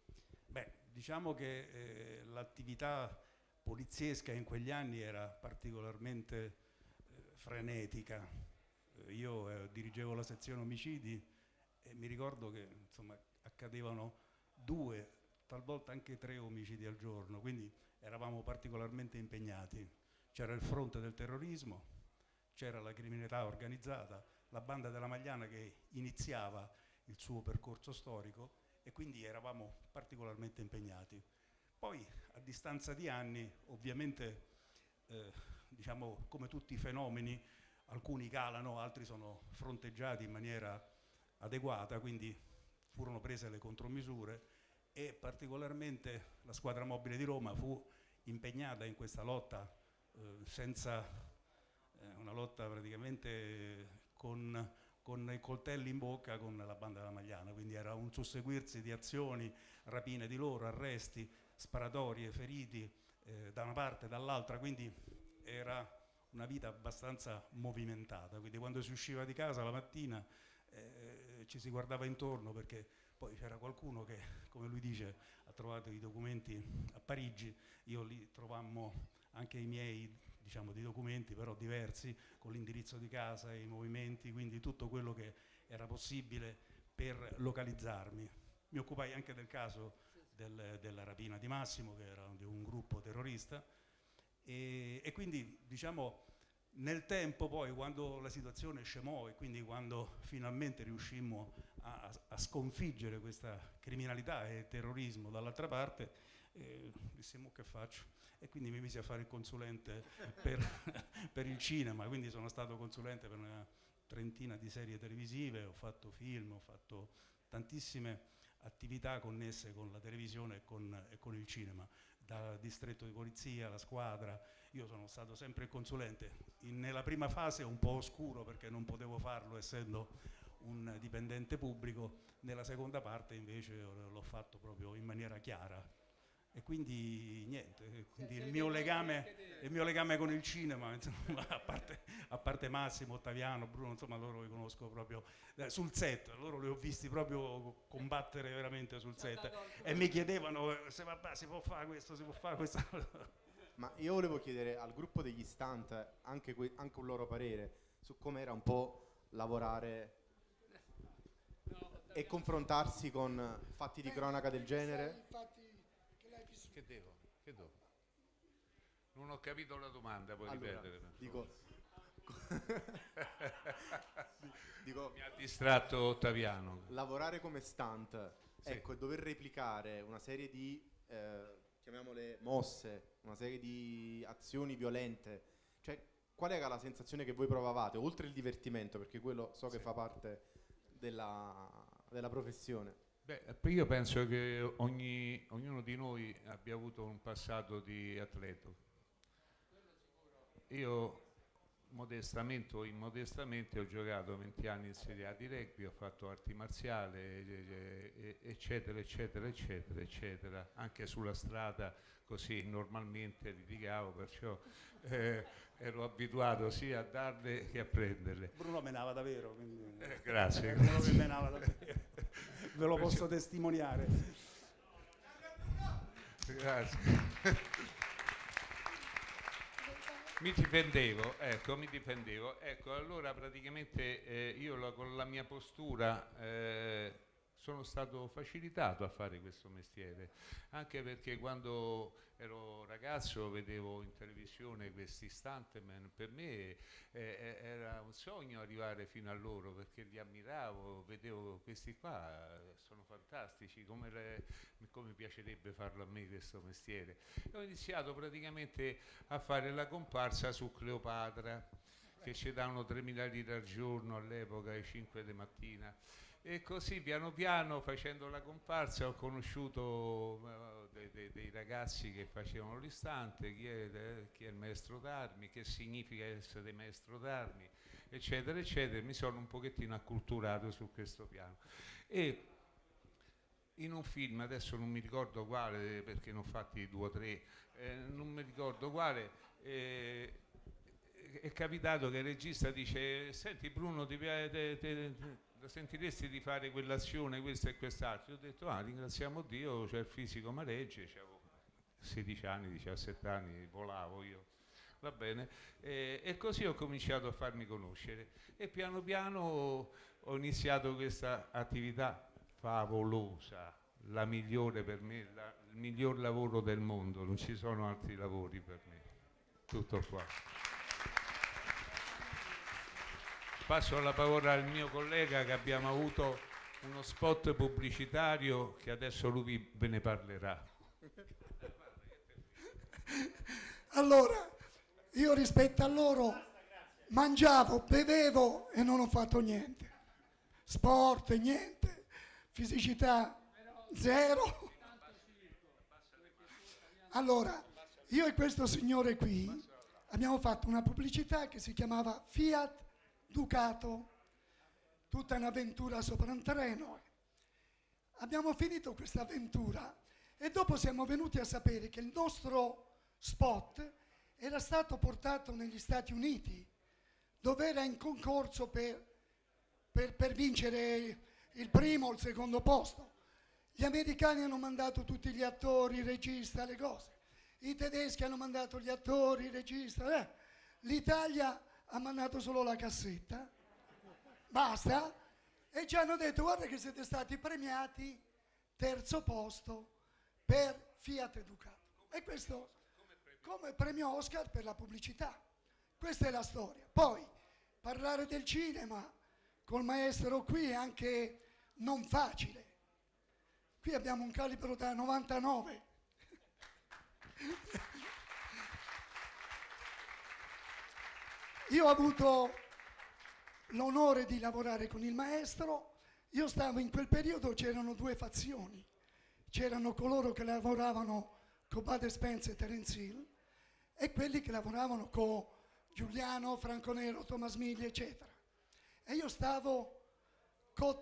Beh, diciamo che eh, l'attività poliziesca in quegli anni era particolarmente eh, frenetica. Eh, io eh, dirigevo la sezione omicidi e mi ricordo che insomma accadevano due, talvolta anche tre omicidi al giorno, quindi eravamo particolarmente impegnati. C'era il fronte del terrorismo, c'era la criminalità organizzata, la banda della Magliana che iniziava il suo percorso storico e quindi eravamo particolarmente impegnati. Poi a distanza di anni, ovviamente, eh, diciamo come tutti i fenomeni, alcuni calano, altri sono fronteggiati in maniera adeguata, quindi furono prese le contromisure e particolarmente la squadra mobile di Roma fu impegnata in questa lotta eh, senza eh, una lotta praticamente con, con i coltelli in bocca con la banda della Magliana, quindi era un susseguirsi di azioni, rapine di loro, arresti, sparatorie, feriti eh, da una parte e dall'altra, quindi era una vita abbastanza movimentata, quindi quando si usciva di casa la mattina eh, ci si guardava intorno perché poi c'era qualcuno che, come lui dice, ha trovato i documenti a Parigi, io lì trovammo anche i miei, diciamo, di documenti, però diversi, con l'indirizzo di casa, i movimenti, quindi tutto quello che era possibile per localizzarmi. Mi occupai anche del caso del, della rapina di Massimo, che era di un gruppo terrorista, e, e quindi, diciamo, nel tempo poi, quando la situazione scemò e quindi quando finalmente riuscimmo a, a sconfiggere questa criminalità e terrorismo dall'altra parte, eh, dissimo che faccio? E quindi mi misi a fare il consulente per, per il cinema, quindi sono stato consulente per una trentina di serie televisive, ho fatto film, ho fatto tantissime attività connesse con la televisione e con, e con il cinema, da distretto di polizia, la squadra. Io sono stato sempre il consulente, in, nella prima fase un po' oscuro perché non potevo farlo essendo un dipendente pubblico, nella seconda parte invece l'ho fatto proprio in maniera chiara. E quindi niente, quindi il mio, legame, il mio legame con il cinema, insomma, a, parte, a parte Massimo, Ottaviano, Bruno, insomma loro li conosco proprio eh, sul set, loro li ho visti proprio combattere veramente sul set e mi chiedevano se vabbè, si può fare questo, si può fare questo. Ma io volevo chiedere al gruppo degli stunt anche, que- anche un loro parere su come era un po' lavorare e confrontarsi con fatti di cronaca del genere. Che devo? Che devo? Non ho capito la domanda, puoi Allora, ripetere? dico, dico, Mi ha distratto Ottaviano. lavorare come stunt, Sì. ecco, e dover replicare una serie di, eh, chiamiamole mosse, una serie di azioni violente, cioè qual era la sensazione che voi provavate, oltre il divertimento, perché quello so che Sì. fa parte della, della professione? Beh, io penso che ogni, ognuno di noi abbia avuto un passato di atleta. Io modestamente o immodestamente ho giocato venti anni in Serie A di rugby, ho fatto arti marziali, eccetera, eccetera, eccetera, eccetera. Anche sulla strada così normalmente litigavo, perciò eh, ero abituato sia a darle che a prenderle. Bruno menava davvero, quindi Eh, grazie, Bruno grazie. che menava davvero. Ve lo posso testimoniare. Grazie. Mi difendevo, ecco, mi difendevo. Ecco, allora praticamente eh, io la, con la mia postura eh, sono stato facilitato a fare questo mestiere, anche perché quando ero ragazzo vedevo in televisione questi stuntman, per me eh, era un sogno arrivare fino a loro, perché li ammiravo, vedevo questi qua, sono fantastici, come, le, come piacerebbe farlo a me questo mestiere. E ho iniziato praticamente a fare la comparsa su Cleopatra, che ci davano tremila lire al giorno all'epoca, alle cinque di mattina. E così piano piano, facendo la comparsa, ho conosciuto uh, dei, dei, dei ragazzi che facevano l'istante, chi è, eh, chi è il maestro d'armi, che significa essere maestro d'armi, eccetera, eccetera. Mi sono un pochettino acculturato su questo piano. E in un film, adesso non mi ricordo quale, perché ne ho fatti due o tre, eh, non mi ricordo quale, eh, è capitato che il regista dice: senti Bruno, ti piace... Te, te, sentiresti di fare quell'azione, questa e quest'altro? Io ho detto: ah, ringraziamo Dio, c'è il fisico ma regge, avevo sedici anni, diciassette anni, volavo io, va bene, e, e così ho cominciato a farmi conoscere e piano piano ho iniziato questa attività favolosa, la migliore per me, la, il miglior lavoro del mondo, non ci sono altri lavori per me, tutto qua. Passo la parola al mio collega, che abbiamo avuto uno spot pubblicitario che adesso lui ve ne parlerà. Allora, io rispetto a loro mangiavo, bevevo e non ho fatto niente. Sport, niente. Fisicità, zero. Allora, io e questo signore qui abbiamo fatto una pubblicità che si chiamava Fiat Ducato, tutta un'avventura sopra un treno. Abbiamo finito questa avventura e dopo siamo venuti a sapere che il nostro spot era stato portato negli Stati Uniti, dove era in concorso per, per, per vincere il primo o il secondo posto. Gli americani hanno mandato tutti gli attori, il regista, le cose. I tedeschi hanno mandato gli attori, il regista. Eh. L'Italia ha mandato solo la cassetta, basta, e ci hanno detto: guarda che siete stati premiati terzo posto per Fiat Ducato. E questo come premio Oscar per la pubblicità. Questa è la storia. Poi parlare del cinema col maestro qui è anche non facile. Qui abbiamo un calibro da novantanove. Io ho avuto l'onore di lavorare con il maestro. Io stavo in quel periodo, c'erano due fazioni. C'erano coloro che lavoravano con Bud Spencer e Terence Hill e quelli che lavoravano con Giuliano, Franco Nero, Thomas Migli, eccetera. E io stavo con,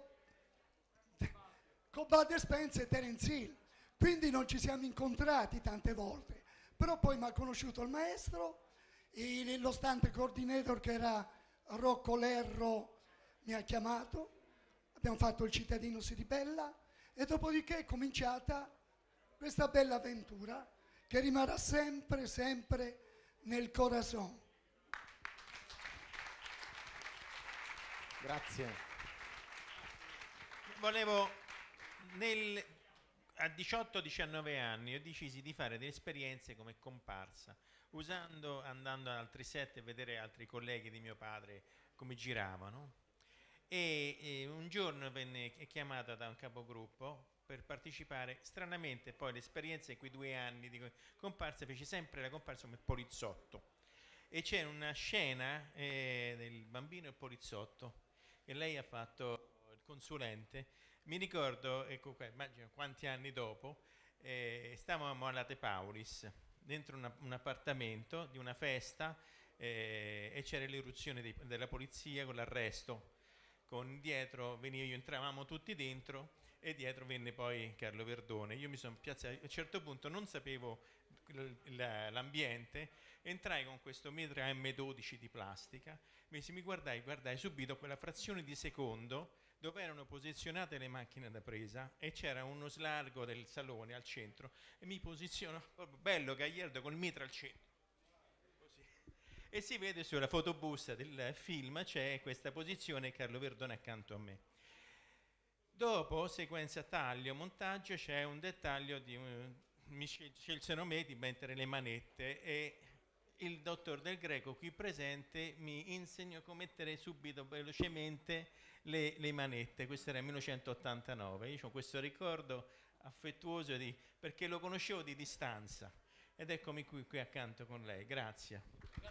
con Bud Spencer e Terence Hill, quindi non ci siamo incontrati tante volte. Però poi mi ha conosciuto il maestro, il, lo stunt coordinator che era Rocco Lerro mi ha chiamato, abbiamo fatto Il cittadino si ribella e dopodiché è cominciata questa bella avventura che rimarrà sempre, sempre nel corazon. Grazie. Volevo, nel, a diciotto diciannove anni ho deciso di fare delle esperienze come comparsa, usando, andando ad altri set e vedere altri colleghi di mio padre come giravano. E, e un giorno venne chiamata da un capogruppo per partecipare. Stranamente poi l'esperienza in quei due anni di comparsa fece sempre la comparsa come poliziotto, e c'è una scena eh, del bambino e il poliziotto e lei ha fatto il consulente. Mi ricordo, ecco qua, immagino quanti anni dopo, eh, stavamo a Late Paulis dentro una, un appartamento di una festa eh, e c'era l'eruzione dei, della polizia con l'arresto, con dietro venivo io, entravamo tutti dentro e dietro venne poi Carlo Verdone. Io mi sono piazzato, a un certo punto non sapevo l'ambiente, entrai con questo metro emme dodici di plastica, mi, mi guardai, guardai subito quella frazione di secondo dove erano posizionate le macchine da presa e c'era uno slargo del salone al centro e mi posiziono, bello gagliardo, col metro al centro. Così. E si vede sulla fotobusta del film c'è questa posizione, Carlo Verdone accanto a me. Dopo, sequenza taglio, montaggio, c'è un dettaglio di un, mi scelsero me di mettere le manette e il dottor Del Greco qui presente mi insegnò come mettere subito velocemente le, le manette. Questo era il millenovecentottantanove. Io ho questo ricordo affettuoso di, perché lo conoscevo di distanza ed eccomi qui, qui accanto con lei. Grazie.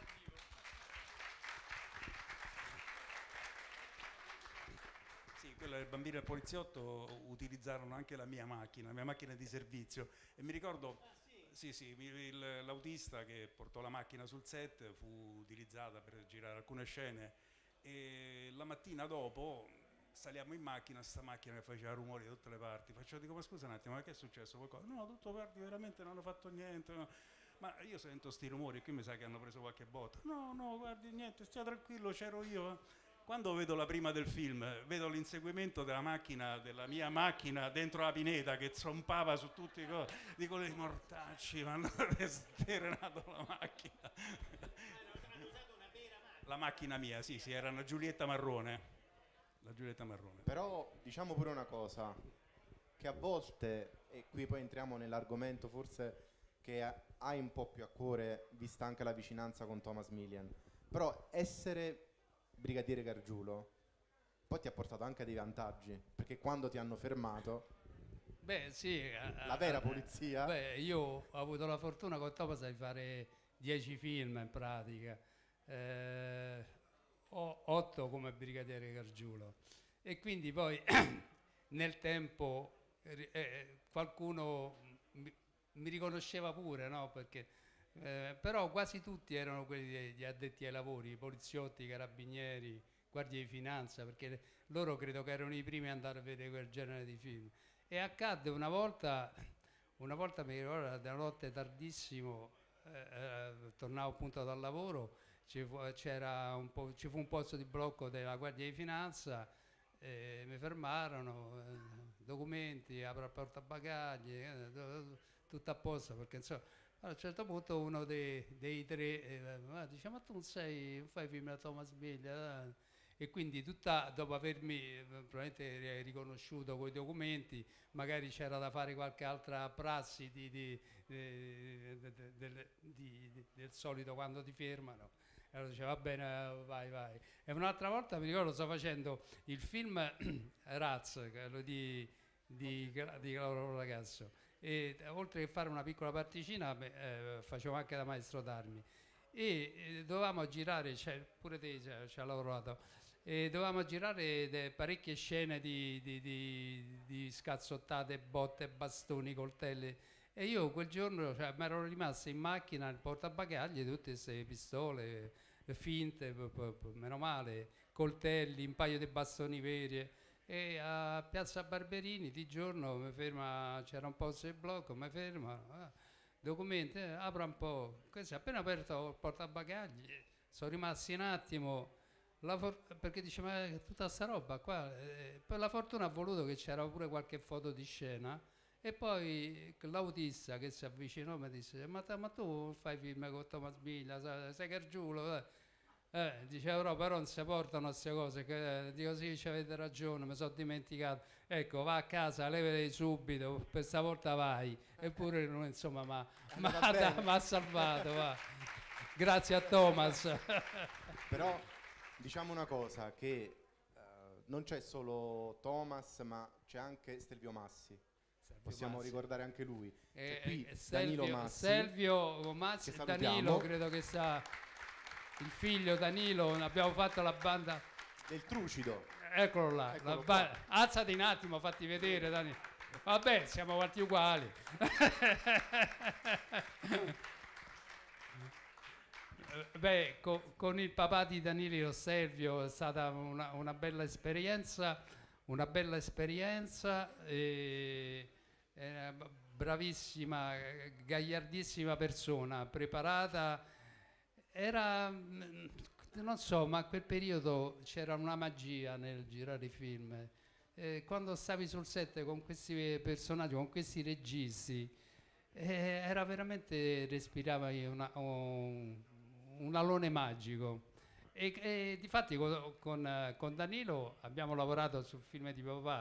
Sì, quella del bambino e il poliziotto utilizzarono anche la mia macchina, la mia macchina di servizio e mi ricordo, sì, sì, il- l'autista che portò la macchina sul set fu utilizzata per girare alcune scene e la mattina dopo saliamo in macchina, sta macchina che faceva rumori da tutte le parti, faccio, dico ma scusa un attimo, ma che è successo qualcosa? No, tutto guardi, veramente non hanno fatto niente, no. Ma io sento sti rumori, qui mi sa che hanno preso qualche botta. No, no, guardi, niente, stia tranquillo, c'ero io. Quando vedo la prima del film, vedo l'inseguimento della macchina, della mia macchina dentro la pineta che zompava su tutti i cosi, dico le mortacci, ma hanno sterenato la macchina. La macchina mia, sì, sì, era una Giulietta marrone. La Giulietta marrone. Però diciamo pure una cosa, che a volte, e qui poi entriamo nell'argomento forse che hai un po' più a cuore, vista anche la vicinanza con Thomas Millian, però essere brigadiere Gargiulo poi ti ha portato anche dei vantaggi, perché quando ti hanno fermato, Beh, sì, la vera polizia, beh, io ho avuto la fortuna con Thomas di fare dieci film in pratica, eh, o otto come brigadiere Gargiulo e quindi poi nel tempo eh, qualcuno mi, mi riconosceva pure, no? Perché Eh, però quasi tutti erano quelli degli addetti ai lavori, i poliziotti, carabinieri, guardie di finanza, perché loro credo che erano i primi ad andare a vedere quel genere di film. E accadde una volta, una volta mi ricordo, da notte tardissimo, eh, eh, tornavo appunto dal lavoro, ci fu, c'era un po', ci fu un pozzo di blocco della guardia di finanza, eh, mi fermarono, eh, documenti, apro il portabagagli, eh, tutto a posto, perché insomma... Allora, a un certo punto uno dei, dei tre eh, dice ma tu non, sei, non fai film da Thomas Millian, eh? E quindi tutta, dopo avermi eh, probabilmente riconosciuto con i documenti, magari c'era da fare qualche altra prassi di, di, eh, de, de, de, di, di, del solito quando ti fermano. E allora dice va bene, vai vai. E un'altra volta mi ricordo sto facendo il film Raz, quello di, di, di Claudio Ragazzo. E oltre che fare una piccola particina eh, facevo anche da maestro d'armi e eh, dovevamo girare, cioè, pure te ci ha lavorato, e dovevamo girare de, parecchie scene di, di, di, di scazzottate, botte, bastoni, coltelli e io quel giorno cioè, mi ero rimasto in macchina il portabagagli, tutte queste pistole finte, p- p- p- meno male, coltelli, un paio di bastoni veri. E a Piazza Barberini di giorno mi ferma, c'era un posto di blocco, mi ferma, ah, documenti, eh, apro un po', così appena aperto il portabagagli, sono rimasti un attimo, la for- perché dice ma tutta sta roba qua, eh, per la fortuna ha voluto che c'era pure qualche foto di scena e poi l'autista che si avvicinò mi disse ma, ta- ma tu fai film con Thomas Millian, sai, sei Gargiulo, eh? Eh, dicevo però non si portano queste cose, che, dico sì, ci avete ragione, mi sono dimenticato, ecco va a casa, levati subito, per stavolta vai, eppure lui insomma mi ha salvato, va. Grazie a Thomas. però diciamo una cosa, che uh, non c'è solo Thomas ma c'è anche Stelvio Massi. Stelvio Possiamo Massi. ricordare anche lui. Eh, C'è qui eh, Danilo Stelvio, Massi, Stelvio Massi, che Danilo salutiamo. credo che sta... Il figlio Danilo, abbiamo fatto la banda del Trucido. Eccolo là, Eccolo la ba- alzati un attimo, fatti vedere Danilo. Vabbè, siamo quanti uguali. Beh, co- con il papà di Danilo Stelvio è stata una, una bella esperienza, una bella esperienza, e, e bravissima, gagliardissima persona, preparata. Era, non so, ma a quel periodo c'era una magia nel girare i film. Eh, quando stavi sul set con questi personaggi, con questi registi, eh, era veramente, respiravi una, un, un alone magico. E, e difatti con, con, con Danilo abbiamo lavorato sul film di papà,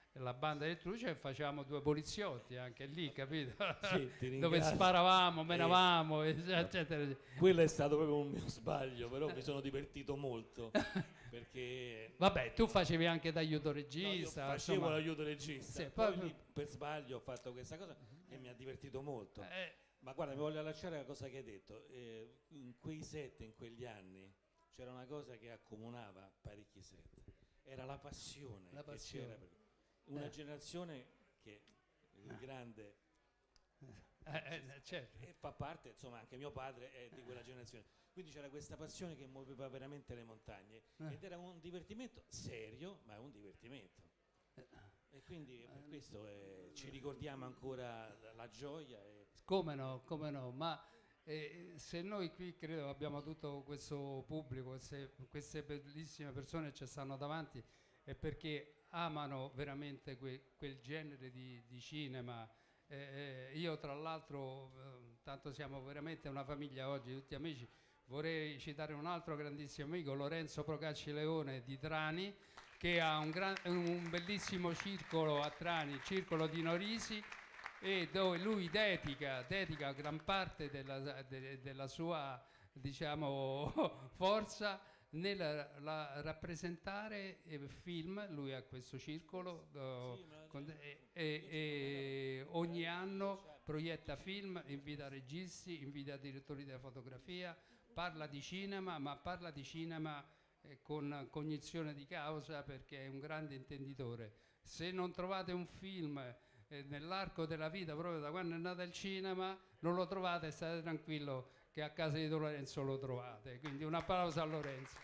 la banda del Truce e facevamo due poliziotti anche lì, capito? Sì, ti Dove ringrazio. sparavamo, Eh, menavamo, eccetera. Quello è stato proprio un mio sbaglio, però mi sono divertito molto perché Vabbè, tu facevi anche d'aiuto regista. no, io facevo insomma. l'aiuto regista, Sì, poi poi- lì per sbaglio ho fatto questa cosa e mi ha divertito molto. Eh, Ma guarda, mi voglio lasciare la cosa che hai detto. Eh, in quei set, in quegli anni, c'era una cosa che accomunava parecchi set. Era la passione. La che passione. c'era per- Una Eh. generazione che il grande eh, eh, certo. e fa parte, insomma, anche mio padre è di quella generazione. Quindi c'era questa passione che muoveva veramente le montagne Eh. ed era un divertimento serio, ma è un divertimento. E quindi per questo eh, ci ricordiamo ancora la, la gioia. E Come no, come no, ma eh, se noi qui credo abbiamo tutto questo pubblico, queste, queste bellissime persone che ci stanno davanti, è perché amano veramente que- quel genere di, di cinema. Eh, eh, io tra l'altro, eh, tanto siamo veramente una famiglia oggi, tutti amici, vorrei citare un altro grandissimo amico, Lorenzo Procacci Leone di Trani, che ha un, gran- un bellissimo circolo a Trani, il Circolo di Norisi, e dove lui dedica, dedica gran parte della, de- della sua, diciamo, forza nel la- rappresentare eh, film. Lui ha questo circolo eh, con- e, e- e ogni anno proietta film, invita registi, invita direttori della fotografia, parla di cinema, ma parla di cinema eh, con cognizione di causa, perché è un grande intenditore. Se non trovate un film eh, nell'arco della vita, proprio da quando è nato il cinema, non lo trovate, state tranquillo che a casa di Don Lorenzo lo trovate. Quindi un applauso a Lorenzo.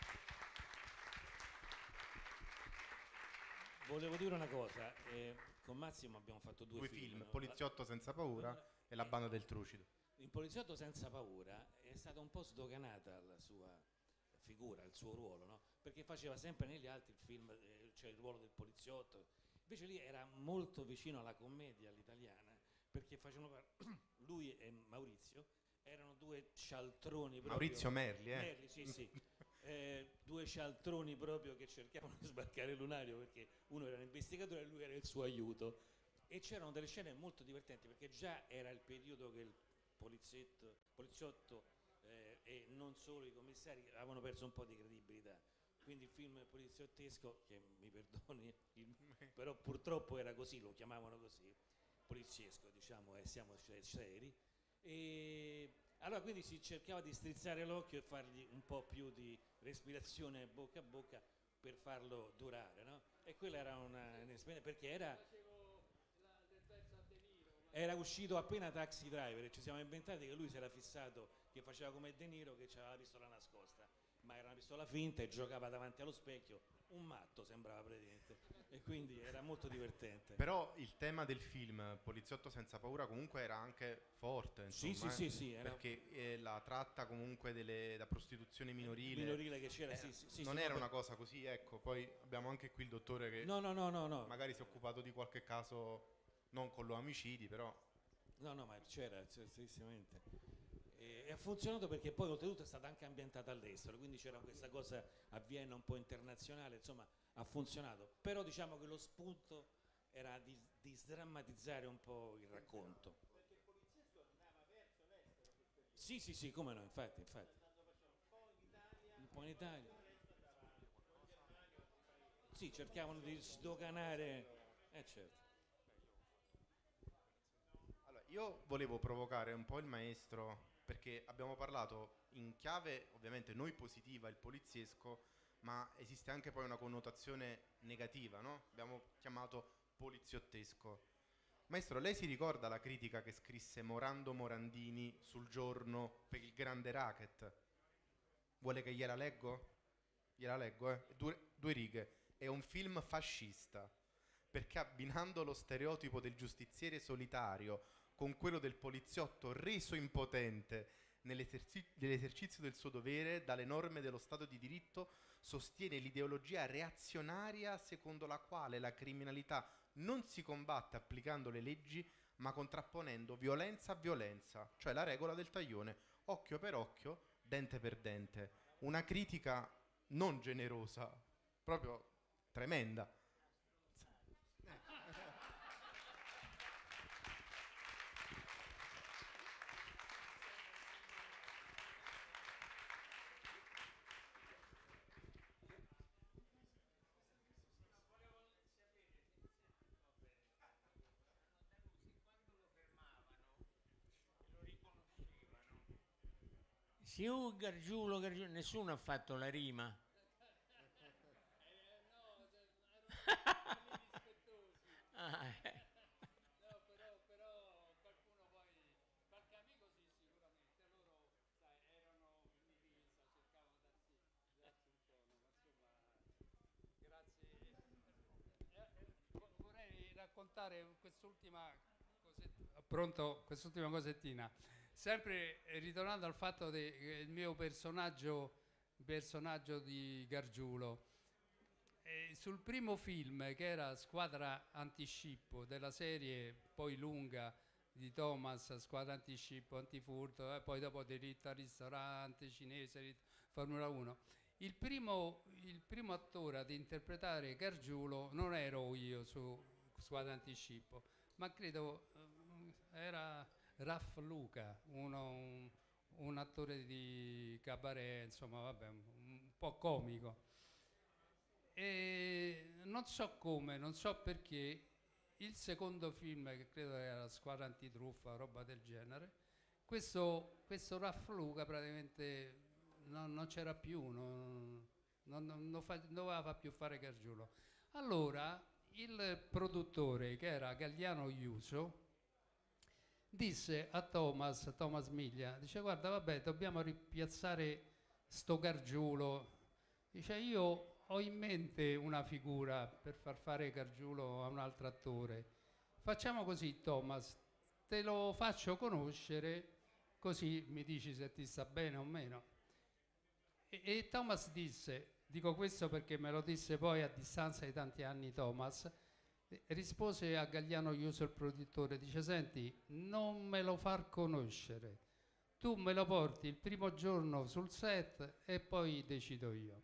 volevo dire una cosa, eh, con Massimo abbiamo fatto due, Due film, no? Poliziotto senza paura e La banda del Trucido. In Poliziotto senza paura è stata un po' sdoganata la sua figura, il suo ruolo, no? Perché faceva sempre negli altri il film, eh, cioè il ruolo del poliziotto. Invece lì era molto vicino alla commedia all'italiana, perché facevano par- lui e Maurizio erano due cialtroni proprio. Maurizio Merli, eh? Merli, sì, sì. Eh, due cialtroni proprio che cercavano di sbarcare il lunario, perché uno era un investigatore e lui era il suo aiuto. E c'erano delle scene molto divertenti, perché già era il periodo che il poliziotto, poliziotto eh, e non solo i commissari avevano perso un po' di credibilità. Quindi il film poliziottesco, che mi perdoni, il- però purtroppo era così, lo chiamavano così, poliziesco, diciamo, e siamo cioè, seri. E allora quindi si cercava di strizzare l'occhio e fargli un po' più di respirazione bocca a bocca per farlo durare, no? E quella era una un'esperienza, perché era era uscito appena Taxi Driver e ci siamo inventati che lui si era fissato che faceva come De Niro, che aveva la pistola nascosta, ma era una pistola finta e giocava davanti allo specchio, un matto sembrava praticamente, e quindi era molto divertente. Però il tema del film Poliziotto senza paura comunque era anche forte, Sì, insomma, sì, eh, sì, sì, era- perché eh, la tratta comunque delle, da prostituzione minorile, minorile che c'era, eh, sì, sì, sì, non sì, era no, una cosa così, ecco. Poi abbiamo anche qui il dottore che No, no, no, no, no. magari si è occupato di qualche caso, non con lo omicidi, però No, no, ma c'era certamente. E, e ha funzionato perché poi oltretutto è stata anche ambientata all'estero, quindi c'era questa cosa a Vienna un po' internazionale, insomma ha funzionato. Però diciamo che lo spunto era di, di sdrammatizzare un po' il racconto. Sì, sì, sì, come no, infatti, infatti. Un po' in Italia. Sì, cercavano di sdoganare, eh certo. allora, io volevo provocare un po' il maestro, perché abbiamo parlato in chiave ovviamente noi positiva, il poliziesco, ma esiste anche poi una connotazione negativa, no? Abbiamo chiamato poliziottesco. Maestro, lei si ricorda la critica che scrisse Morando Morandini sul Giorno per il grande racket? Vuole che gliela leggo? Gliela leggo, eh? Due, due righe. È un film fascista, perché abbinando lo stereotipo del giustiziere solitario con quello del poliziotto reso impotente nell'eserci- nell'esercizio del suo dovere dalle norme dello Stato di diritto, sostiene l'ideologia reazionaria secondo la quale la criminalità non si combatte applicando le leggi, ma contrapponendo violenza a violenza, cioè la regola del taglione, occhio per occhio, dente per dente. Una critica non generosa, proprio tremenda. Sì, oh, Gargiulo, Gargiulo, nessuno ha fatto la rima. Ah, eh. No, però, però qualcuno poi, qualche amico sì, sicuramente, loro sai, erano in divisa, cercavano di darsi, di darsi un tono, ma insomma, grazie. Eh, eh, vo- vorrei raccontare quest'ultima cosetta, pronto, quest'ultima cosettina, sempre eh, ritornando al fatto del mio personaggio, personaggio di Gargiulo. Eh, sul primo film, che era Squadra Antiscippo, della serie poi lunga di Thomas, Squadra Antiscippo, Antifurto, e poi dopo Delitto al ristorante cinese, rit- Formula uno, il primo, il primo attore ad interpretare Gargiulo non ero io su Squadra Antiscippo, ma credo eh, era Raff Luca, uno, un, un attore di cabaret, insomma, vabbè, un, un po' comico. E non so come, non so perché, il secondo film, che credo era Squadra Antitruffa, roba del genere, questo, questo Raff Luca praticamente non, non c'era più, non, non, non, non fa- non doveva far più fare Gargiulo. Allora il produttore, che era Galliano Iuso, disse a Thomas, Thomas Miglia, dice guarda vabbè dobbiamo ripiazzare sto Gargiulo, dice io ho in mente una figura per far fare Gargiulo a un altro attore, facciamo così Thomas, te lo faccio conoscere così mi dici se ti sta bene o meno. E, e Thomas disse, dico questo perché me lo disse poi a distanza di tanti anni Thomas, eh, rispose a Galliano Iuso il produttore, dice senti, non me lo far conoscere, tu me lo porti il primo giorno sul set e poi decido io.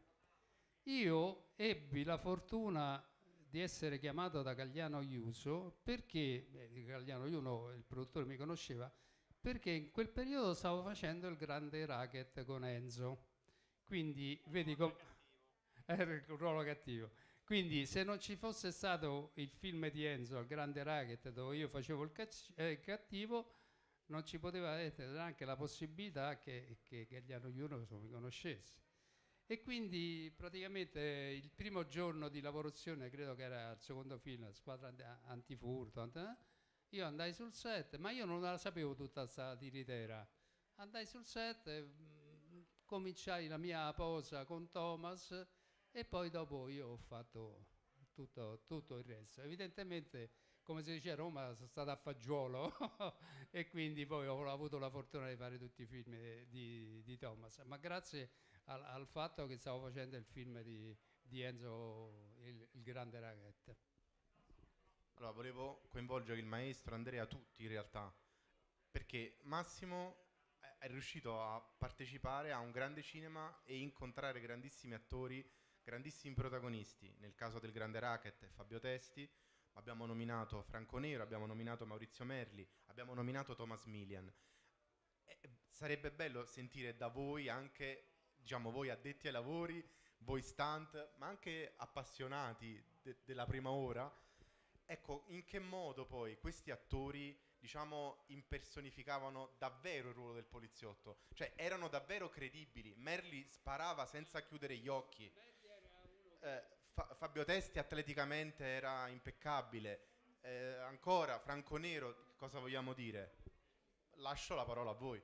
Io ebbi la fortuna di essere chiamato da Galliano Iuso perché, eh, Galliano Iuso, il produttore mi conosceva, perché in quel periodo stavo facendo il grande racket con Enzo. Quindi vedi come era un ruolo cattivo. Quindi se non ci fosse stato il film di Enzo, il grande racket, dove io facevo il, cazz- eh, il cattivo, non ci poteva essere neanche la possibilità che, che Gagliano Iuso mi conoscesse. E quindi praticamente il primo giorno di lavorazione, credo che era il secondo film, Squadra Anti- Antifurto, ant- io andai sul set, ma io non la sapevo tutta questa tiritera. Andai sul set, e, mh, cominciai la mia posa con Thomas e poi dopo io ho fatto tutto, tutto il resto. Evidentemente, come si dice a Roma, sono stato a fagiolo e quindi poi ho avuto la fortuna di fare tutti i film di, di Thomas. Ma grazie al, al fatto che stavo facendo il film di, di Enzo, il, il grande raghetto. Allora, volevo coinvolgere il maestro Andrea, tutti in realtà, perché Massimo è è riuscito a partecipare a un grande cinema e incontrare grandissimi attori, grandissimi protagonisti. Nel caso del grande racket Fabio Testi, abbiamo nominato Franco Nero, abbiamo nominato Maurizio Merli, abbiamo nominato Thomas Milian. E sarebbe bello sentire da voi anche, diciamo, voi addetti ai lavori, voi stunt, ma anche appassionati de- della prima ora. Ecco, in che modo poi questi attori, diciamo, impersonificavano davvero il ruolo del poliziotto? Cioè, erano davvero credibili. Merli sparava senza chiudere gli occhi. Eh, Fa- Fabio Testi atleticamente era impeccabile. Eh, ancora, Franco Nero, cosa vogliamo dire? Lascio la parola a voi.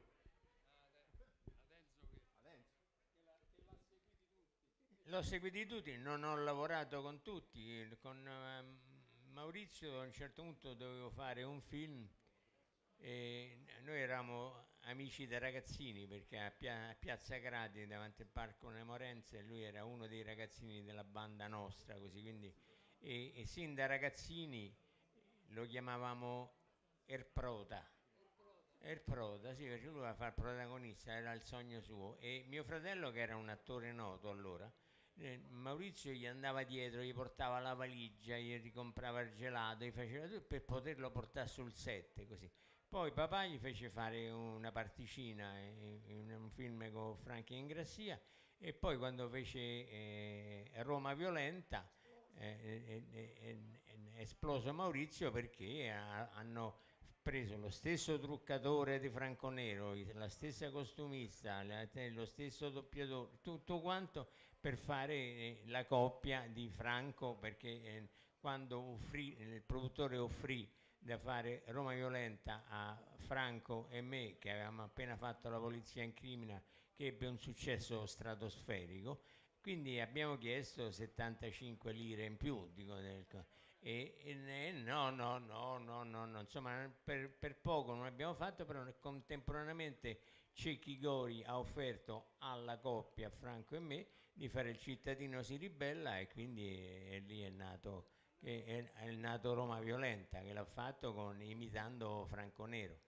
L'ho seguiti tutti, non ho lavorato con tutti, con ehm, Maurizio a un certo punto dovevo fare un film e noi eravamo amici da ragazzini perché a, Pia- a Piazza Gradi davanti al Parco Nemorense lui era uno dei ragazzini della banda nostra, così quindi e, e sin da ragazzini lo chiamavamo Erprota. Erprota, sì, perché lui voleva fare il protagonista, era il sogno suo e mio fratello che era un attore noto allora, eh, Maurizio gli andava dietro, gli portava la valigia, gli ricomprava il gelato, gli faceva tutto per poterlo portare sul set così. Poi papà gli fece fare una particina in, in un film con Franchi Ingrassia e poi quando fece eh, Roma Violenta eh, è, è- è- è esploso Maurizio perché ha- hanno preso lo stesso truccatore di Franco Nero, la stessa costumista, la, lo stesso doppiatore, tutto quanto per fare eh, la coppia di Franco, perché eh, quando offrì, il produttore offrì da fare Roma Violenta a Franco e me, che avevamo appena fatto La polizia in crimina, che ebbe un successo stratosferico, quindi abbiamo chiesto settantacinque lire in più, dico, del, e, e no, no, no, no, no, no, insomma per, per poco non abbiamo fatto, però contemporaneamente Cecchi Gori ha offerto alla coppia, Franco e me, di fare Il cittadino si ribella, e quindi è, lì è nato, che è, è nato Roma Violenta, che l'ha fatto con, imitando Franco Nero.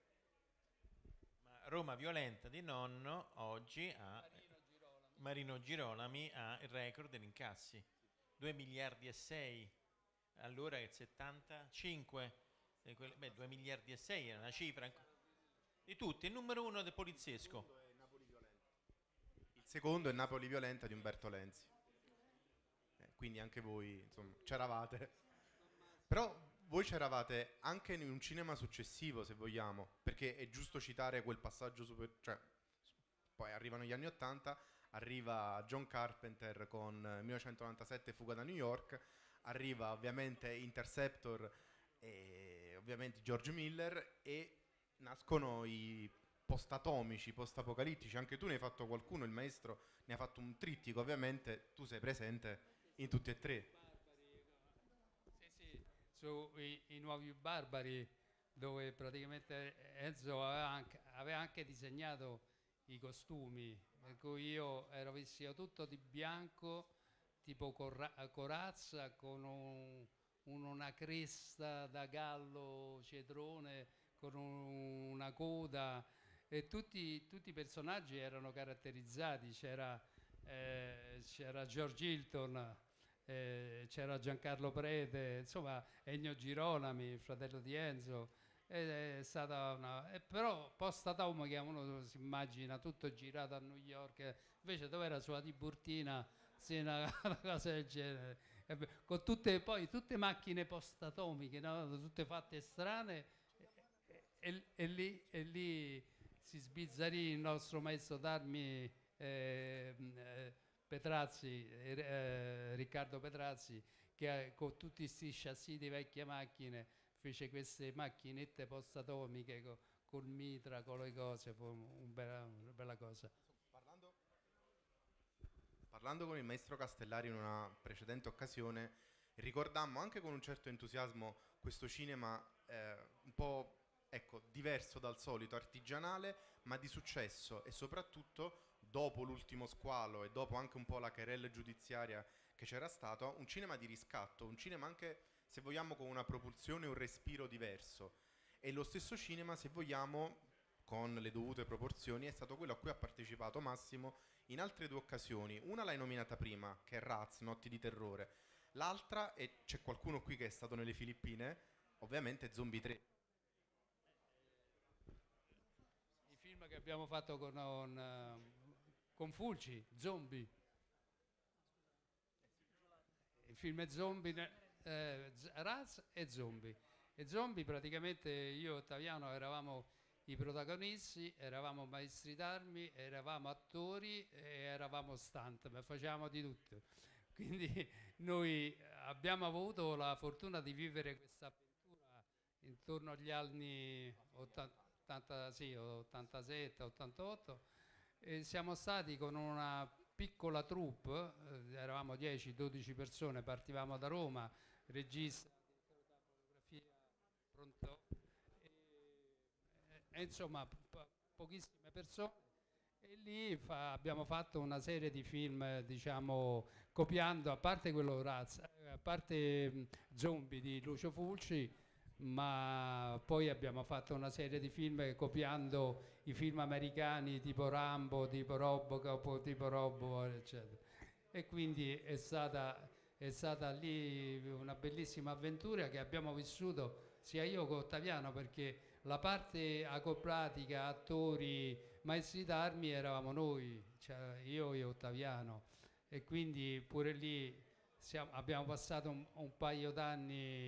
Ma Roma Violenta di nonno oggi ha... Marino Girolami ha il record degli incassi, due miliardi e sei, allora è settantacinque, beh, due miliardi e sei è una cifra di tutti, è il numero uno del poliziesco. Il secondo è Napoli Violenta di Umberto Lenzi, eh, quindi anche voi insomma c'eravate, però voi c'eravate anche in un cinema successivo, se vogliamo, perché è giusto citare quel passaggio super, cioè poi arrivano gli anni ottanta, arriva John Carpenter con millenovecentonovantasette Fuga da New York, arriva ovviamente Interceptor e ovviamente George Miller, e nascono i post-atomici, post-apocalittici. Anche tu ne hai fatto qualcuno, il maestro ne ha fatto un trittico, ovviamente tu sei presente in tutti e tre. Sì, sì, su i, i Nuovi Barbari, dove praticamente Enzo aveva anche, aveva anche disegnato i costumi, per cui io ero vestito tutto di bianco, tipo corra- corazza, con un, un, una cresta da gallo cedrone, con un, una coda, e tutti, tutti i personaggi erano caratterizzati. C'era, eh, c'era George Hilton, eh, c'era Giancarlo Prete, insomma Ennio Girolami, il fratello di Enzo. È stata una, eh, però post-atom, che uno si immagina tutto girato a New York, invece dove era sulla Tiburtina, sì, una, una cosa del genere, eh, con tutte, poi tutte macchine post-atomiche, no? Tutte fatte strane, e, e, e, lì, e lì si sbizzarrì il nostro maestro d'armi eh, eh, Petrazzi, eh, Riccardo Petrazzi, che con tutti questi chassis di vecchie macchine fece queste macchinette post-atomiche co, col mitra, con le cose, fu un bella, una bella cosa. Parlando, parlando con il maestro Castellari in una precedente occasione, ricordammo anche con un certo entusiasmo questo cinema eh, un po' ecco, diverso dal solito, artigianale, ma di successo, e soprattutto dopo l'ultimo squalo e dopo anche un po' la querella giudiziaria che c'era stato, un cinema di riscatto, un cinema anche, se vogliamo, con una propulsione e un respiro diverso. E lo stesso cinema, se vogliamo, con le dovute proporzioni, è stato quello a cui ha partecipato Massimo in altre due occasioni. Una l'hai nominata prima, che è Raz, Notti di terrore. L'altra, e c'è qualcuno qui che è stato nelle Filippine, ovviamente Zombie tre. I film che abbiamo fatto con, con, con Fulci, Zombie. Il film è Zombie... Eh, Raz e Zombie. E Zombie, praticamente io e Ottaviano eravamo i protagonisti, eravamo maestri d'armi, eravamo attori e eravamo stunt, ma facevamo di tutto. Quindi noi abbiamo avuto la fortuna di vivere questa avventura intorno agli anni ottanta, sì, ottantasette ottantotto, e siamo stati con una piccola troupe, eh, eravamo dieci dodici persone, partivamo da Roma, regista, fotografia, pronto, e, e insomma po- pochissime persone, e lì fa, abbiamo fatto una serie di film, diciamo, copiando, a parte quello Raz, a parte mh, Zombie di Lucio Fulci, ma poi abbiamo fatto una serie di film copiando i film americani tipo Rambo, tipo Robocop, tipo Robo, eccetera. E quindi è stata, è stata lì una bellissima avventura che abbiamo vissuto sia io che Ottaviano, perché la parte acrobatica, attori, maestri d'armi eravamo noi, cioè io e Ottaviano, e quindi pure lì siamo, abbiamo passato un, un paio d'anni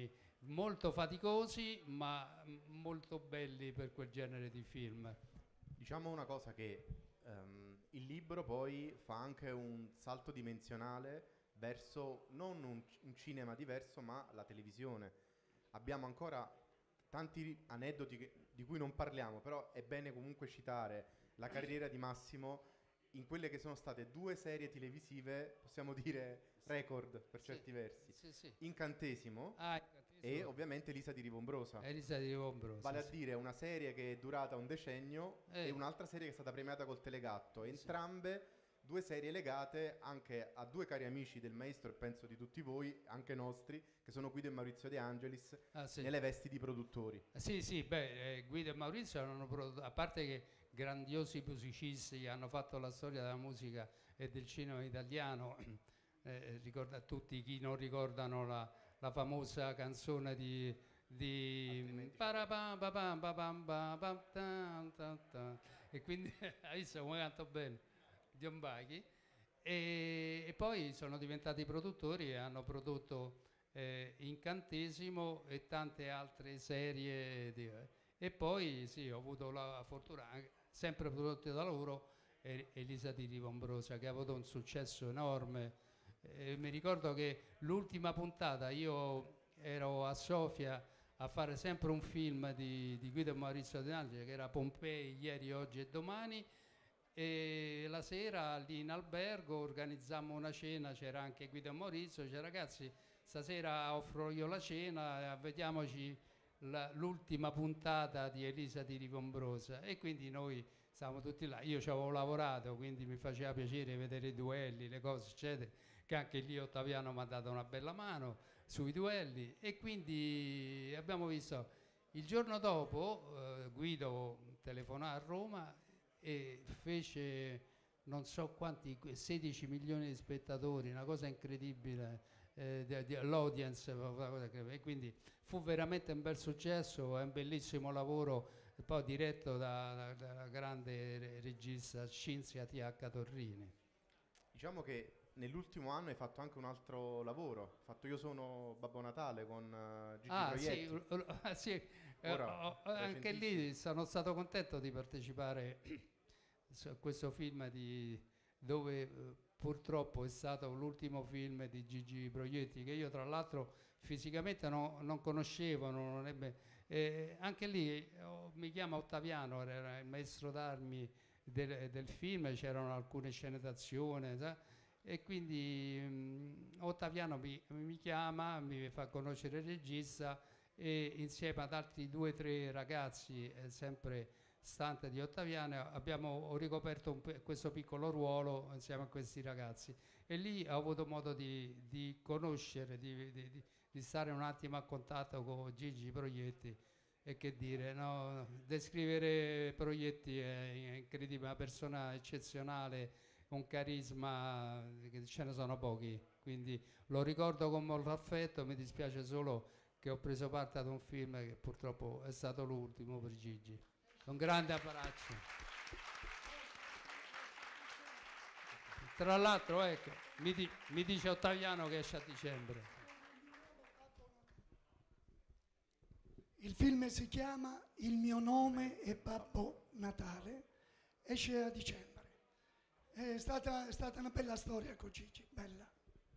molto faticosi ma molto belli per quel genere di film. Diciamo una cosa, che um, il libro poi fa anche un salto dimensionale verso non un, un cinema diverso ma la televisione. Abbiamo ancora tanti aneddoti che, di cui non parliamo, però è bene comunque citare la carriera di Massimo in quelle che sono state due serie televisive, possiamo dire record per sì, certi versi. Sì, sì. Incantesimo, ah, Incantesimo e ovviamente Elisa di Rivombrosa. Elisa di Rivombrosa, vale sì. a dire una serie che è durata un decennio eh. e un'altra serie che è stata premiata col Telegatto. Sì. Entrambe due serie legate anche a due cari amici del maestro, e penso di tutti voi, anche nostri, che sono Guido e Maurizio De Angelis, ah, sì. nelle vesti di produttori. Sì, sì, beh, eh, Guido e Maurizio hanno prodotto, a parte che grandiosi musicisti che hanno fatto la storia della musica e del cinema italiano, eh, ricorda a tutti chi non ricordano la, la famosa canzone di, di e quindi hai visto come canto bene Dion Bachi, e, e poi sono diventati produttori e hanno prodotto eh, Incantesimo e tante altre serie di, e poi sì, ho avuto la fortuna, sempre prodotte da loro, eh, Elisa di Rivombrosa, che ha avuto un successo enorme. Eh, mi ricordo che l'ultima puntata io ero a Sofia a fare sempre un film di, di Guido e Maurizio De Angelis, che era Pompei, ieri, oggi e domani, e la sera lì in albergo organizzammo una cena, c'era anche Guido e Maurizio, dice ragazzi stasera offro io la cena, vediamoci la, l'ultima puntata di Elisa di Rivombrosa, e quindi noi stavamo tutti là, io ci avevo lavorato quindi mi faceva piacere vedere i duelli, le cose eccetera, che anche lì Ottaviano mi ha dato una bella mano sui duelli, e quindi abbiamo visto il giorno dopo eh, Guido telefonò a Roma e fece non so quanti, sedici milioni di spettatori, una cosa incredibile, eh, di, di, l'audience, e quindi fu veramente un bel successo, è un bellissimo lavoro, poi diretto da, da, da grande regista Cinzia T H Torrini. Diciamo che nell'ultimo anno hai fatto anche un altro lavoro, hai fatto Io sono Babbo Natale con uh, Gigi ah, Proietti. Sì, sì. Ora, eh, anche lì sono stato contento di partecipare a questo film di, dove eh, purtroppo è stato l'ultimo film di Gigi Proietti, che io tra l'altro fisicamente no, non conoscevo, non ebbe, eh, anche lì oh, mi chiama Ottaviano, era il maestro d'armi del, del film, c'erano alcune scene d'azione, sa? E quindi mh, Ottaviano mi, mi chiama, mi fa conoscere il regista, e insieme ad altri due o tre ragazzi, eh, sempre stante di Ottaviano, abbiamo ricoperto un, questo piccolo ruolo insieme a questi ragazzi, e lì ho avuto modo di, di conoscere, di, di, di stare un attimo a contatto con Gigi Proietti, e che dire, no? Descrivere Proietti è incredibile, una persona eccezionale, un carisma che ce ne sono pochi, quindi lo ricordo con molto affetto, mi dispiace solo che ho preso parte ad un film che purtroppo è stato l'ultimo per Gigi. Un grande abbraccio. Tra l'altro, ecco, mi, di, mi dice Ottaviano che esce a dicembre. Il film si chiama Il mio nome è Babbo Natale, esce a dicembre. È stata, è stata una bella storia con Gigi, bella.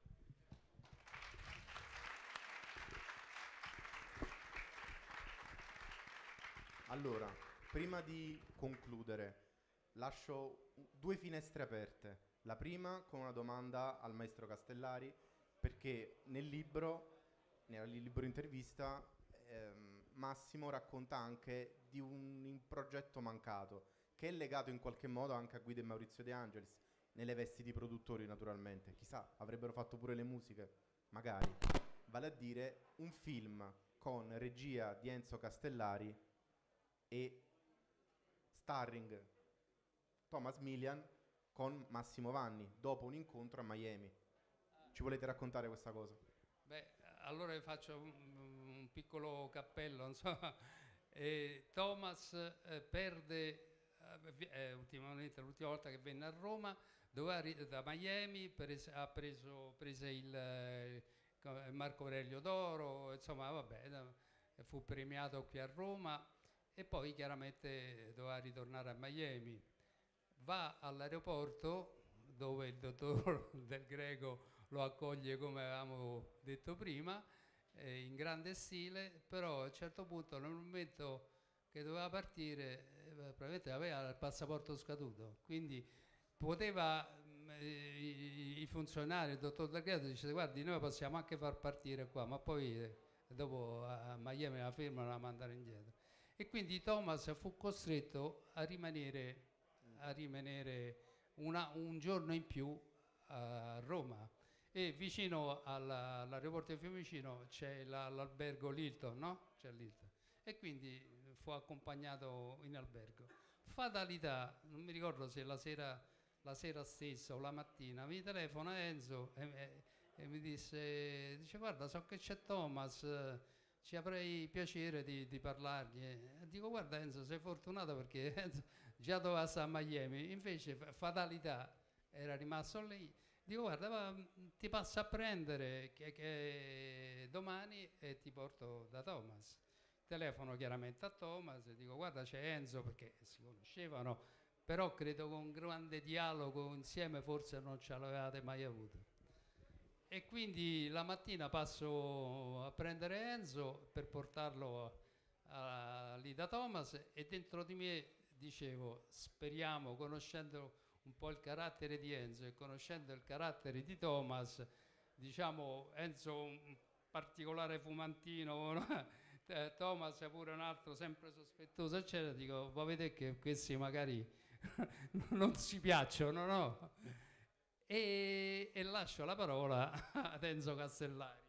Allora, prima di concludere, lascio due finestre aperte. La prima con una domanda al maestro Castellari, perché nel libro, nel libro intervista, ehm, Massimo racconta anche di un, un progetto mancato, che è legato in qualche modo anche a Guido e Maurizio De Angelis, nelle vesti di produttori naturalmente. Chissà, avrebbero fatto pure le musiche, magari. Vale a dire un film con regia di Enzo Castellari e starring Thomas Milian con Massimo Vanni, dopo un incontro a Miami. Ci volete raccontare questa cosa? Beh, allora vi faccio un, un piccolo cappello, insomma. E Thomas eh, perde eh, ultimamente, l'ultima volta che venne a Roma, doveva, da Miami, prese, ha preso prese il, eh, Marco Aurelio d'Oro, insomma vabbè, fu premiato qui a Roma e poi chiaramente doveva ritornare a Miami. Va all'aeroporto dove il dottor Del Greco lo accoglie come avevamo detto prima, eh, in grande stile, però a un certo punto nel momento che doveva partire eh, probabilmente aveva il passaporto scaduto, quindi poteva eh, i, i funzionari, il dottor Del Greco dice guardi noi possiamo anche far partire qua, ma poi eh, dopo a Miami la firmano e la mandano indietro. E quindi Thomas fu costretto a rimanere, a rimanere una, un giorno in più a Roma, e vicino alla, all'aeroporto di Fiumicino c'è la, l'albergo Lilton, no? C'è Lilton. E quindi fu accompagnato in albergo. Fatalità, non mi ricordo se la sera, la sera stessa o la mattina, mi telefona Enzo e, e, e mi disse, dice guarda so che c'è Thomas, ci avrei piacere di, di parlargli. E dico guarda Enzo sei fortunato perché Enzo già doveva stare a Miami, invece fatalità era rimasto lì. Dico guarda va, ti passo a prendere che, che domani e ti porto da Thomas. Telefono chiaramente a Thomas e dico guarda c'è Enzo, perché si conoscevano, però credo con un grande dialogo insieme forse non ce l'avevate mai avuto. E quindi la mattina passo a prendere Enzo per portarlo a, a, lì da Thomas, e dentro di me dicevo speriamo, conoscendo un po' il carattere di Enzo e conoscendo il carattere di Thomas, diciamo Enzo un particolare fumantino, no? Thomas è pure un altro sempre sospettoso eccetera, dico voi vedete che questi magari non si piacciono, no? E, e lascio la parola ad Enzo Castellari.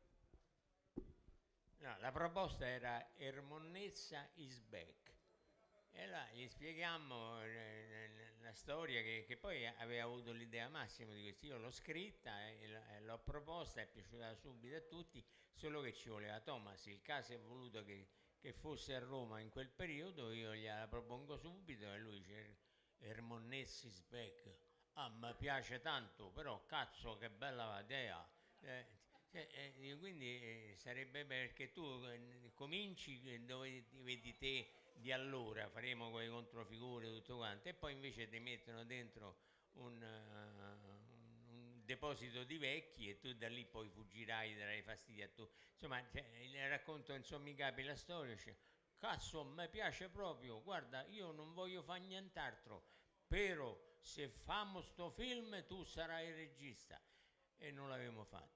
No, la proposta era Ermonnezza is back. E là gli spieghiamo eh, la storia che, che poi aveva avuto l'idea Massimo di questo. Io l'ho scritta e l'ho proposta, è piaciuta subito a tutti, solo che ci voleva Thomas. Il caso è voluto che, che fosse a Roma in quel periodo, io gliela propongo subito e lui dice Ermonnezza is back. Ah, mi piace tanto, però cazzo che bella idea. Eh, cioè, eh, quindi eh, sarebbe perché tu eh, cominci dove ti vedi te di allora, faremo con le controfigure tutto quanto, e poi invece ti mettono dentro un, uh, un deposito di vecchi e tu da lì poi fuggirai, darai fastidio a tu. Insomma, cioè, il racconto insomma i capi la storia, cioè, cazzo mi piace proprio, guarda io non voglio fare nient'altro, però se fammo sto film tu sarai il regista, e non l'avevamo fatto.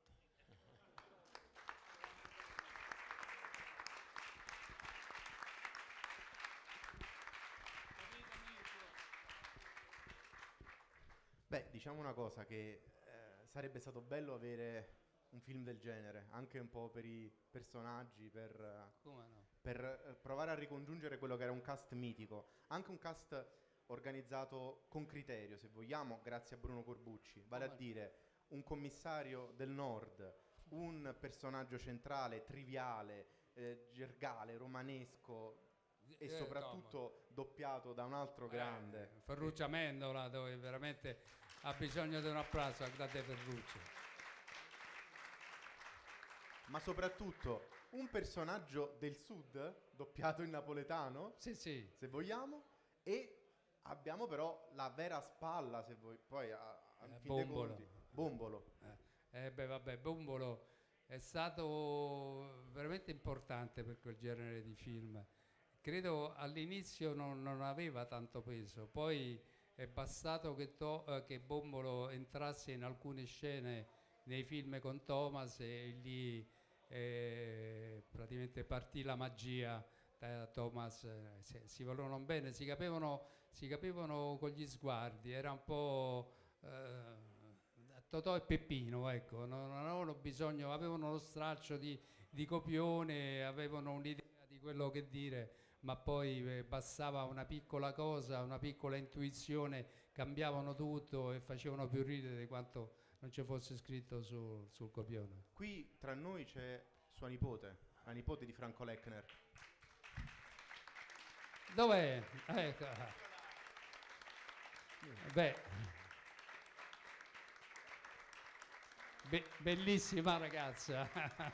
Beh, diciamo una cosa, che eh, sarebbe stato bello avere un film del genere, anche un po' per i personaggi, per, Come no? per eh, provare a ricongiungere quello che era un cast mitico, anche un cast organizzato con criterio, se vogliamo, grazie a Bruno Corbucci, vale a dire un commissario del Nord, un personaggio centrale, triviale, eh, gergale, romanesco, e soprattutto doppiato da un altro grande, eh, Ferruccio Amendola, dove veramente ha bisogno di un applauso al grande Ferruccio. Ma soprattutto un personaggio del sud doppiato in napoletano, sì, sì. se vogliamo, e abbiamo però la vera spalla, se vuoi, poi a, a eh, fin dei Bombolo. conti, Bombolo. Eh, eh, beh, vabbè, Bombolo è stato veramente importante per quel genere di film. Credo all'inizio non, non aveva tanto peso, poi è bastato che, to, eh, che Bombolo entrasse in alcune scene nei film con Thomas e lì eh, praticamente partì la magia. Da Thomas eh, si, si volevano bene, si capivano, si capivano con gli sguardi, era un po' eh, Totò e Peppino, ecco, non, non avevano bisogno, avevano lo straccio di, di copione, avevano un'idea di quello che dire, ma poi eh, bastava una piccola cosa, una piccola intuizione, cambiavano tutto e facevano più ridere di quanto non ci fosse scritto su, sul copione. Qui tra noi c'è sua nipote, la nipote di Franco Lechner. Dov'è? Ecco. Beh. Be- bellissima ragazza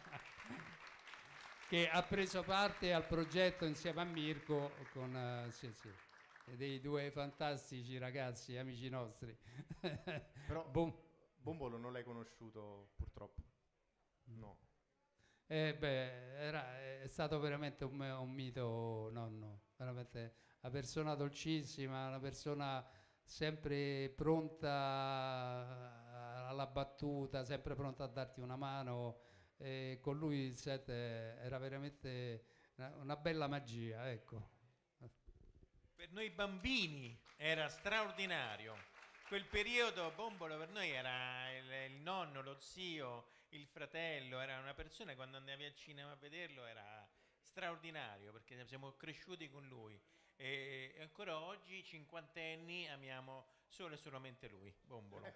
che ha preso parte al progetto insieme a Mirko con uh, sì, sì, dei due fantastici ragazzi, amici nostri. Però Bom- Bombolo non l'hai conosciuto purtroppo? No. Eh beh, era, è stato veramente un, un mito nonno, veramente una persona dolcissima, una persona sempre pronta alla battuta, sempre pronta a darti una mano. E con lui il set era veramente una, una bella magia, ecco. Per noi bambini era straordinario. Quel periodo Bombolo per noi era il, il nonno, lo zio, il fratello, era una persona, quando andavi al cinema a vederlo era straordinario, perché siamo cresciuti con lui e, e ancora oggi, cinquantenni, amiamo solo e solamente lui, Bombolo.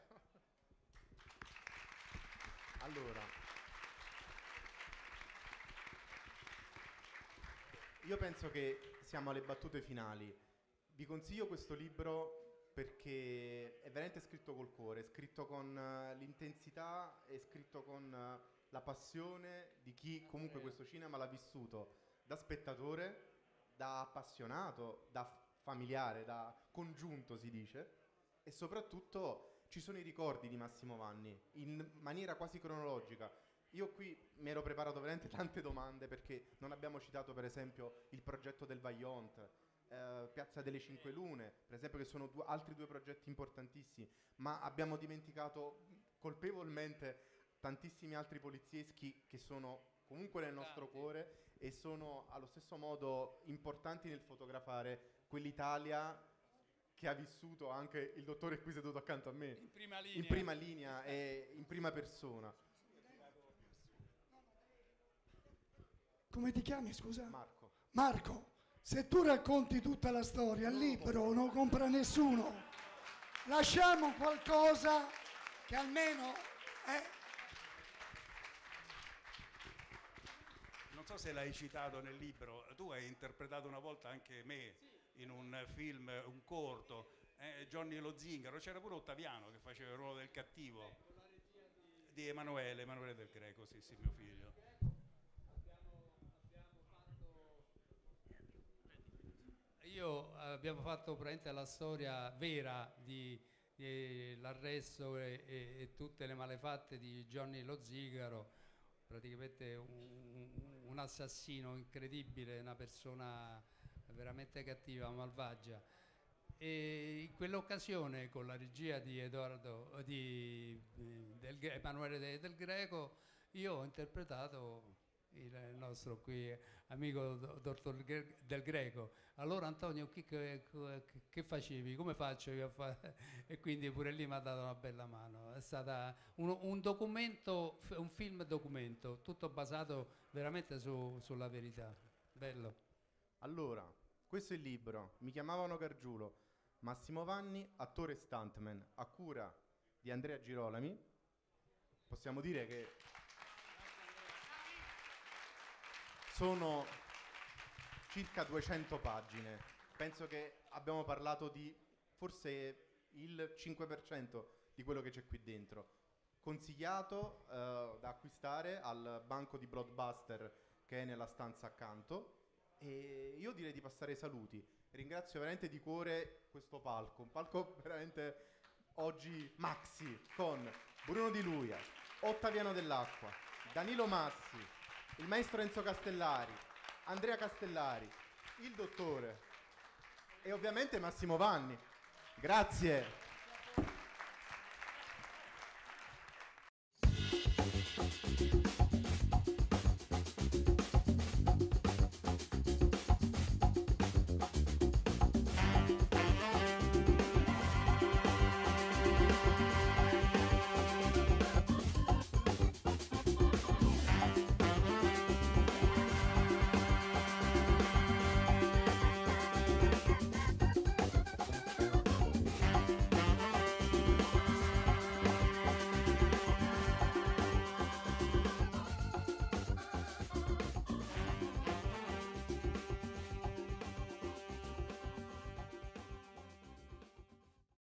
Allora, io penso che siamo alle battute finali. Vi consiglio questo libro perché è veramente scritto col cuore, è scritto con uh, l'intensità, è scritto con uh, la passione di chi comunque questo cinema l'ha vissuto da spettatore, da appassionato, da familiare, da congiunto si dice, e soprattutto ci sono i ricordi di Massimo Vanni in maniera quasi cronologica. Io qui mi ero preparato veramente tante domande perché non abbiamo citato per esempio il progetto del Vaillant, eh, Piazza delle Cinque Lune, per esempio, che sono due, altri due progetti importantissimi, ma abbiamo dimenticato colpevolmente tantissimi altri polizieschi che sono comunque nel nostro cuore e sono allo stesso modo importanti nel fotografare quell'Italia che ha vissuto anche il dottore qui seduto accanto a me In prima linea. in prima linea e in prima persona. Come ti chiami, scusa? Marco. Marco, se tu racconti tutta la storia, il libro non compra nessuno. Lasciamo qualcosa che almeno è... Non so se l'hai citato nel libro, tu hai interpretato una volta anche me in un film, un corto, eh, Johnny Lo Zingaro, c'era pure Ottaviano che faceva il ruolo del cattivo, di Emanuele, Emanuele Del Greco, sì sì, mio figlio. Io abbiamo fatto praticamente la storia vera di, di l'arresto e, e, e tutte le malefatte di Johnny Lo Zingaro, praticamente un, un assassino incredibile, una persona veramente cattiva, malvagia. E in quell'occasione, con la regia di Edoardo, di, del, Emanuele De, Del Greco, io ho interpretato il nostro qui amico dottor Del Greco. Allora Antonio, che, che, che facevi? Come faccio io a fare? E quindi pure lì mi ha dato una bella mano. È stata un, un documento, un film documento, tutto basato veramente su, sulla verità. Bello. Allora, questo è il libro, Mi chiamavano Gargiulo, Massimo Vanni, attore stuntman, a cura di Andrea Girolami. Possiamo dire che sono circa duecento pagine. Penso che abbiamo parlato di forse il cinque per cento di quello che c'è qui dentro. Consigliato eh, da acquistare al banco di Blockbuster che è nella stanza accanto. E io direi di passare ai saluti. Ringrazio veramente di cuore questo palco, un palco veramente oggi maxi, con Bruno Di Luia, Ottaviano Dell'Acqua, Danilo Massi, il maestro Enzo Castellari, Andrea Castellari, il dottore e ovviamente Massimo Vanni. Grazie.